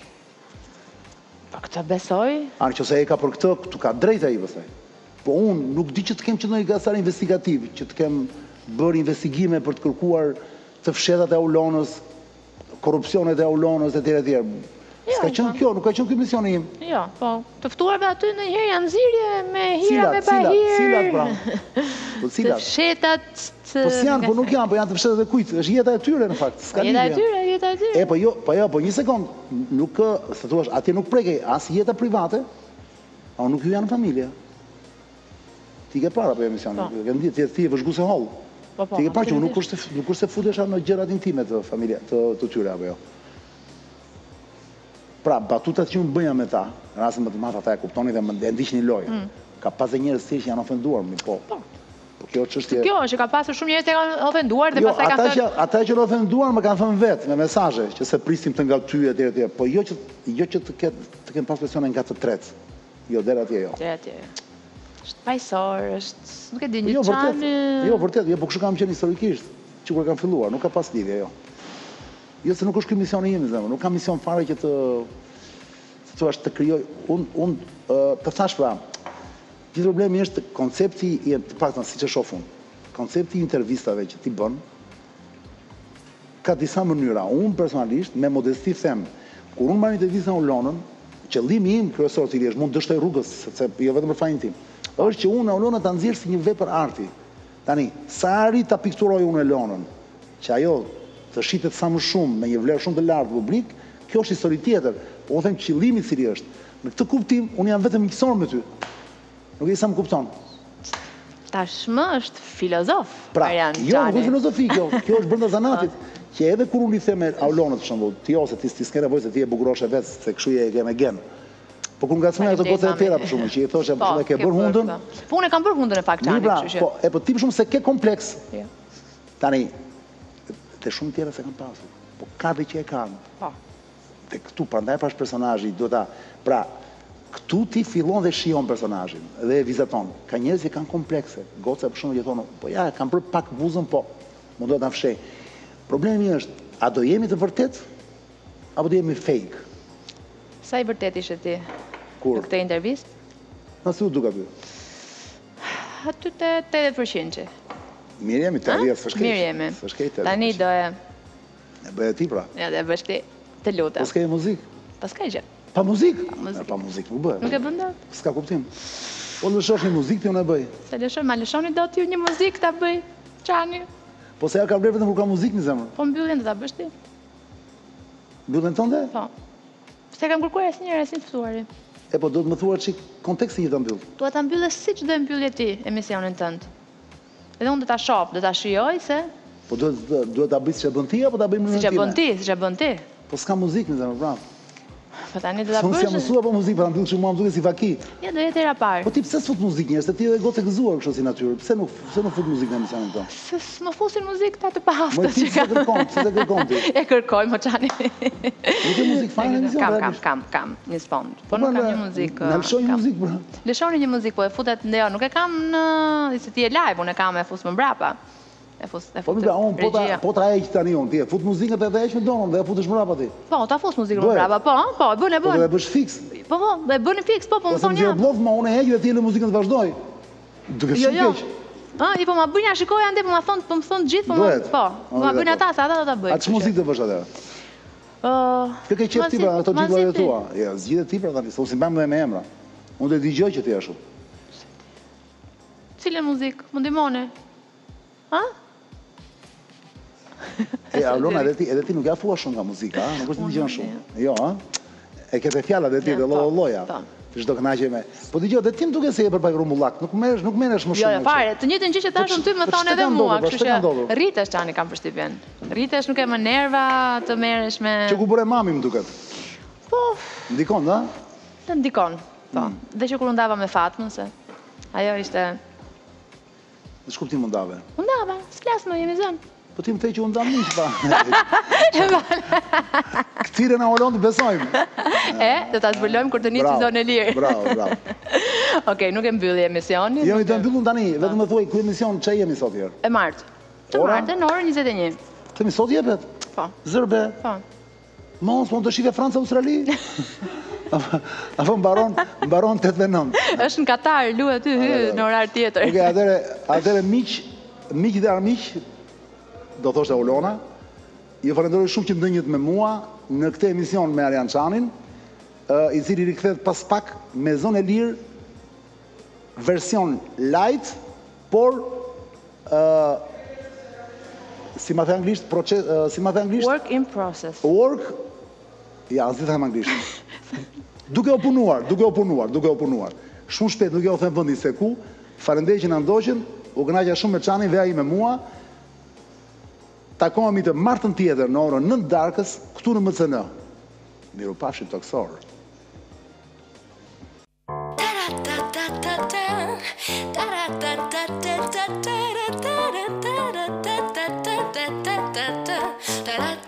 Po këtë besoj. A nëse e ka për këtë, këtu ka drejtë ai pastaj. Po unë nuk di që të kem që ndonjë gazetar investigativ, që të kem bërë investigime për të kërkuar të fshetat e Aulonës, korrupsionet e Aulonës etj etj. S'ka qenë kjo, nuk ka qenë ky misioni im. Jo, po, të ftuarve aty ndonjëherë janë nxirje me hira me bahir. Cilat, pra? Po cilat? Të fshetat. Po s'janë, po nuk janë, po janë të fshetat e kujt? Është jeta e tyre në fakt, s'ka lidhje. Jeta e tyre, jeta e tyre. E po jo, po jo, po një sekond. Nuk, se thua, atje nuk prekej as jeta private, a nuk ju janë familje. Ti ke para për emisionin, ke ndi, ti e vëzhgu se hollë. Ti ke para që nuk është se futesha në gjërat intime të familje, të tyre, apo jo. Pra, batutat që më bëja me ta, në rasën më të matë ata e kuptoni dhe më ndiqë një lojë. Ka pas dhe njerëz që janë ofenduar, mi po. Po kjo çështje. Kjo është që ka pasur shumë njerëz që kanë ofenduar dhe pastaj kanë thënë. Ata që kanë ofenduar më kanë thënë vetë me mesazhe që se pristim të nga ty etj etj, po jo që jo që të ketë të kenë pas presione nga të tretë. Jo, deri atje jo. Deri atje. Është pajisor, është, nuk e di, një jo, çan. Vërtet, jo, vërtet, jo, po kështu kam qenë historikisht, që kur kanë filluar, nuk ka pas lidhje, jo. Jo se nuk është ky misioni im, zemër, nuk kam mision fare që të të thua të krijoj, unë un, të thash pra, gjithë problemi është koncepti i të paktën siç e shoh unë. Koncepti i intervistave që ti bën ka disa mënyra. Unë personalisht me modesti them, kur unë marr intervistën Aulonën, qëllimi im kryesor i cili është mund dështoj rrugës, sepse jo vetëm për fajin tim, është që unë Aulonën ta nxjerr si një vepër arti. Tani, sa arrit ta pikturoj unë Aulonën, që ajo të shitet sa më shumë me një vlerë shumë të lartë publik, kjo është histori tjetër. Po u them qëllimi i cili është. Në këtë kuptim, unë jam vetëm miqësor me ty. Nuk e di sa më kupton. Tashmë është filozof. Pra, jo, nuk është filozofi kjo. Kjo është brenda zanatit. Që edhe kur unë i them Aulonën për shembull, ti ose ti s'ke nevojë se ti e bukuroshe vetë, se kështu je ke me gen. Po kur ngacmoj ato gocë të tjera për shembull, që i thoshë po ke bërë hundën. Po unë kam bërë hundën e fakt tani, kështu që. Po, e po ti për shembull se ke kompleks. Tani të shumë tjera se kanë pasur. Po ka dhe që e kanë. Po. Dhe këtu, prandaj prash personazhi, do ta, pra, këtu ti fillon dhe shijon personazhin dhe e vizaton. Ka njerëz që kanë komplekse. Goca për shembull që thonë, po ja, kanë bërë pak buzën, po, më duhet ta fshej. Problemi është, a do jemi të vërtet apo do jemi fake? Sa i vërtet ishe ti? Kur? Në këtë intervistë? Na si u duka ty? Aty te tetëdhjetë përqind. Mirë jemi, të rrjetë, s'është keq. Mirë jemi. S'është keq. Tani do e... E bëhe ti pra? Ja, dhe bësh ti. Të lutem. Po s'ke muzikë? Po s'ka gjë. Pa muzikë? Pa muzikë nuk bëhe. Nuk e bën dot? S'ka kuptim. Po lëshosh një muzikë ti unë e bëj. Se lëshoj, ma lëshoni dot ju një muzikë ta bëj. Çani. Po se ja ka vlerë vetëm kur ka muzikë në zemër. Po mbylljen do ta bësh ti. Mbylljen tënde? Po. Se kam kërkuar asnjëherë as një ftuari. E po do të më thuar çik kontekstin që ta mbyll. Dua ta mbyllësh siç do e mbyllje ti emisionin tënd. Edhe unë do ta shoh, do ta shijoj se po duhet duhet ta bëj siç e bën ti apo ta bëjmë në time? Siç e bën ti, siç e bën ti. Po s'ka muzikë në zemër, bravo. Po tani do ta bësh. Unë jam mësuar po muzikë, pra mbyll që mua më duket si vaki. Ja, do jetë era parë. Po ti pse s'fut muzikë njerëz, se ti edhe gocë gëzuar kështu si natyrë. Pse nuk pse nuk fut muzikë në emisionin tonë? Se s'më fusin muzikë ta të pahaftë. Mo ti s'e kërkon, pse të kërkon ti? E kërkoj mo çani. Nuk ke muzikë fare në emision? Kam, kam, kam, kam, një spond. Po nuk kam një muzikë. Na lëshoj një muzikë, bra. Lëshoni një muzikë, po e futet në jo, nuk e kam në, se ti e live, unë e kam e fus më mbrapa. E fus, e fut. Po unë po ta po ta heq tani unë, ti e fut muzikën edhe e heq me donën dhe e futesh mbrapa ti. Po, ta fus muzikën më mbrapa, po, po, e bën, e bën. Po do e bësh fiks. Po, po, e bën fiks, po, po më thonë ja. Po bllof, ma unë e heq dhe ti le muzikën të vazhdoj. Duke shumë keq. Ah, i po ma bëjnë ja shikoj ande, po ma thon, po më thon gjithë, po ma, po. Po ma bëjnë ata, sa ata do ta bëjnë. A ç'muzikë do bësh atë? Ë, Kë ke qenë ti pra ato gjithë tua? Ja, zgjidhe ti pra tani, se unë si mbam me emra. Unë do të dëgjoj që ti ashtu. Cilën muzikë? Më ndihmoni? Ha? E Alona, edhe ti, edhe ti nuk ja thua shumë nga muzika, a? Nuk është të dëgjon shumë. Jo, a? E kete fjallat e ti dhe lolloja. Çdo kënaqje me. Po dëgjoj, edhe ti më duket se je për pak rumbullak, nuk merresh, nuk merresh më shumë. Jo, fare, të njëjtën gjë që tashun ty më thonë edhe mua, kështu që rritesh tani kam përshtypjen. Rritesh, nuk e më nerva të merresh me. Që ku bëre mami më duket. Po, ndikon, a? Të ndikon. Po. Dhe që kur undava me Fatmën se ajo ishte. Në shkuptim undave? Undava, s'flas më, jemi zënë. Po ti më thej që unë dam miq, pa. Këtire na olon të besojmë. E, do ta zbulojmë kur të nisim zonë e lirë. Bravo, bravo. Okej, nuk e mbylli emisionin. Jo, i të mbyllun tani, vetëm më thuaj ku emision çaj jemi sot herë. E martë. Të martë në orën njëzet e një. Kemi sot jepet? Po. Zërbe? Po. Mos, mund të shive Franca, Australi? Apo mbaron, mbaron tetëdhjetë e nëntë. Është në Katar, luhet ty në orar tjetër. Okej, atëre, atëre miq, miq dhe armiq, do thoshte Olona, ju falenderoj shumë që ndënjët me mua në këtë emision me Arjan Çanin, i cili rikthehet pas pak me Zonë e Lirë, version light, por si ma the anglisht, proces, si ma the anglisht? Work in process. Work, ja, zi them anglisht. Duke o punuar, duke o punuar, duke o punuar. Shumë shpejt, nuk e o them vëndi se ku, falenderoj që na ndoqën, u kënaqja shumë me Çanin dhe ai me mua. Takohemi të martën tjetër në orën nëntë darkës, këtu në M C N. Mirupafshim toksor. Da da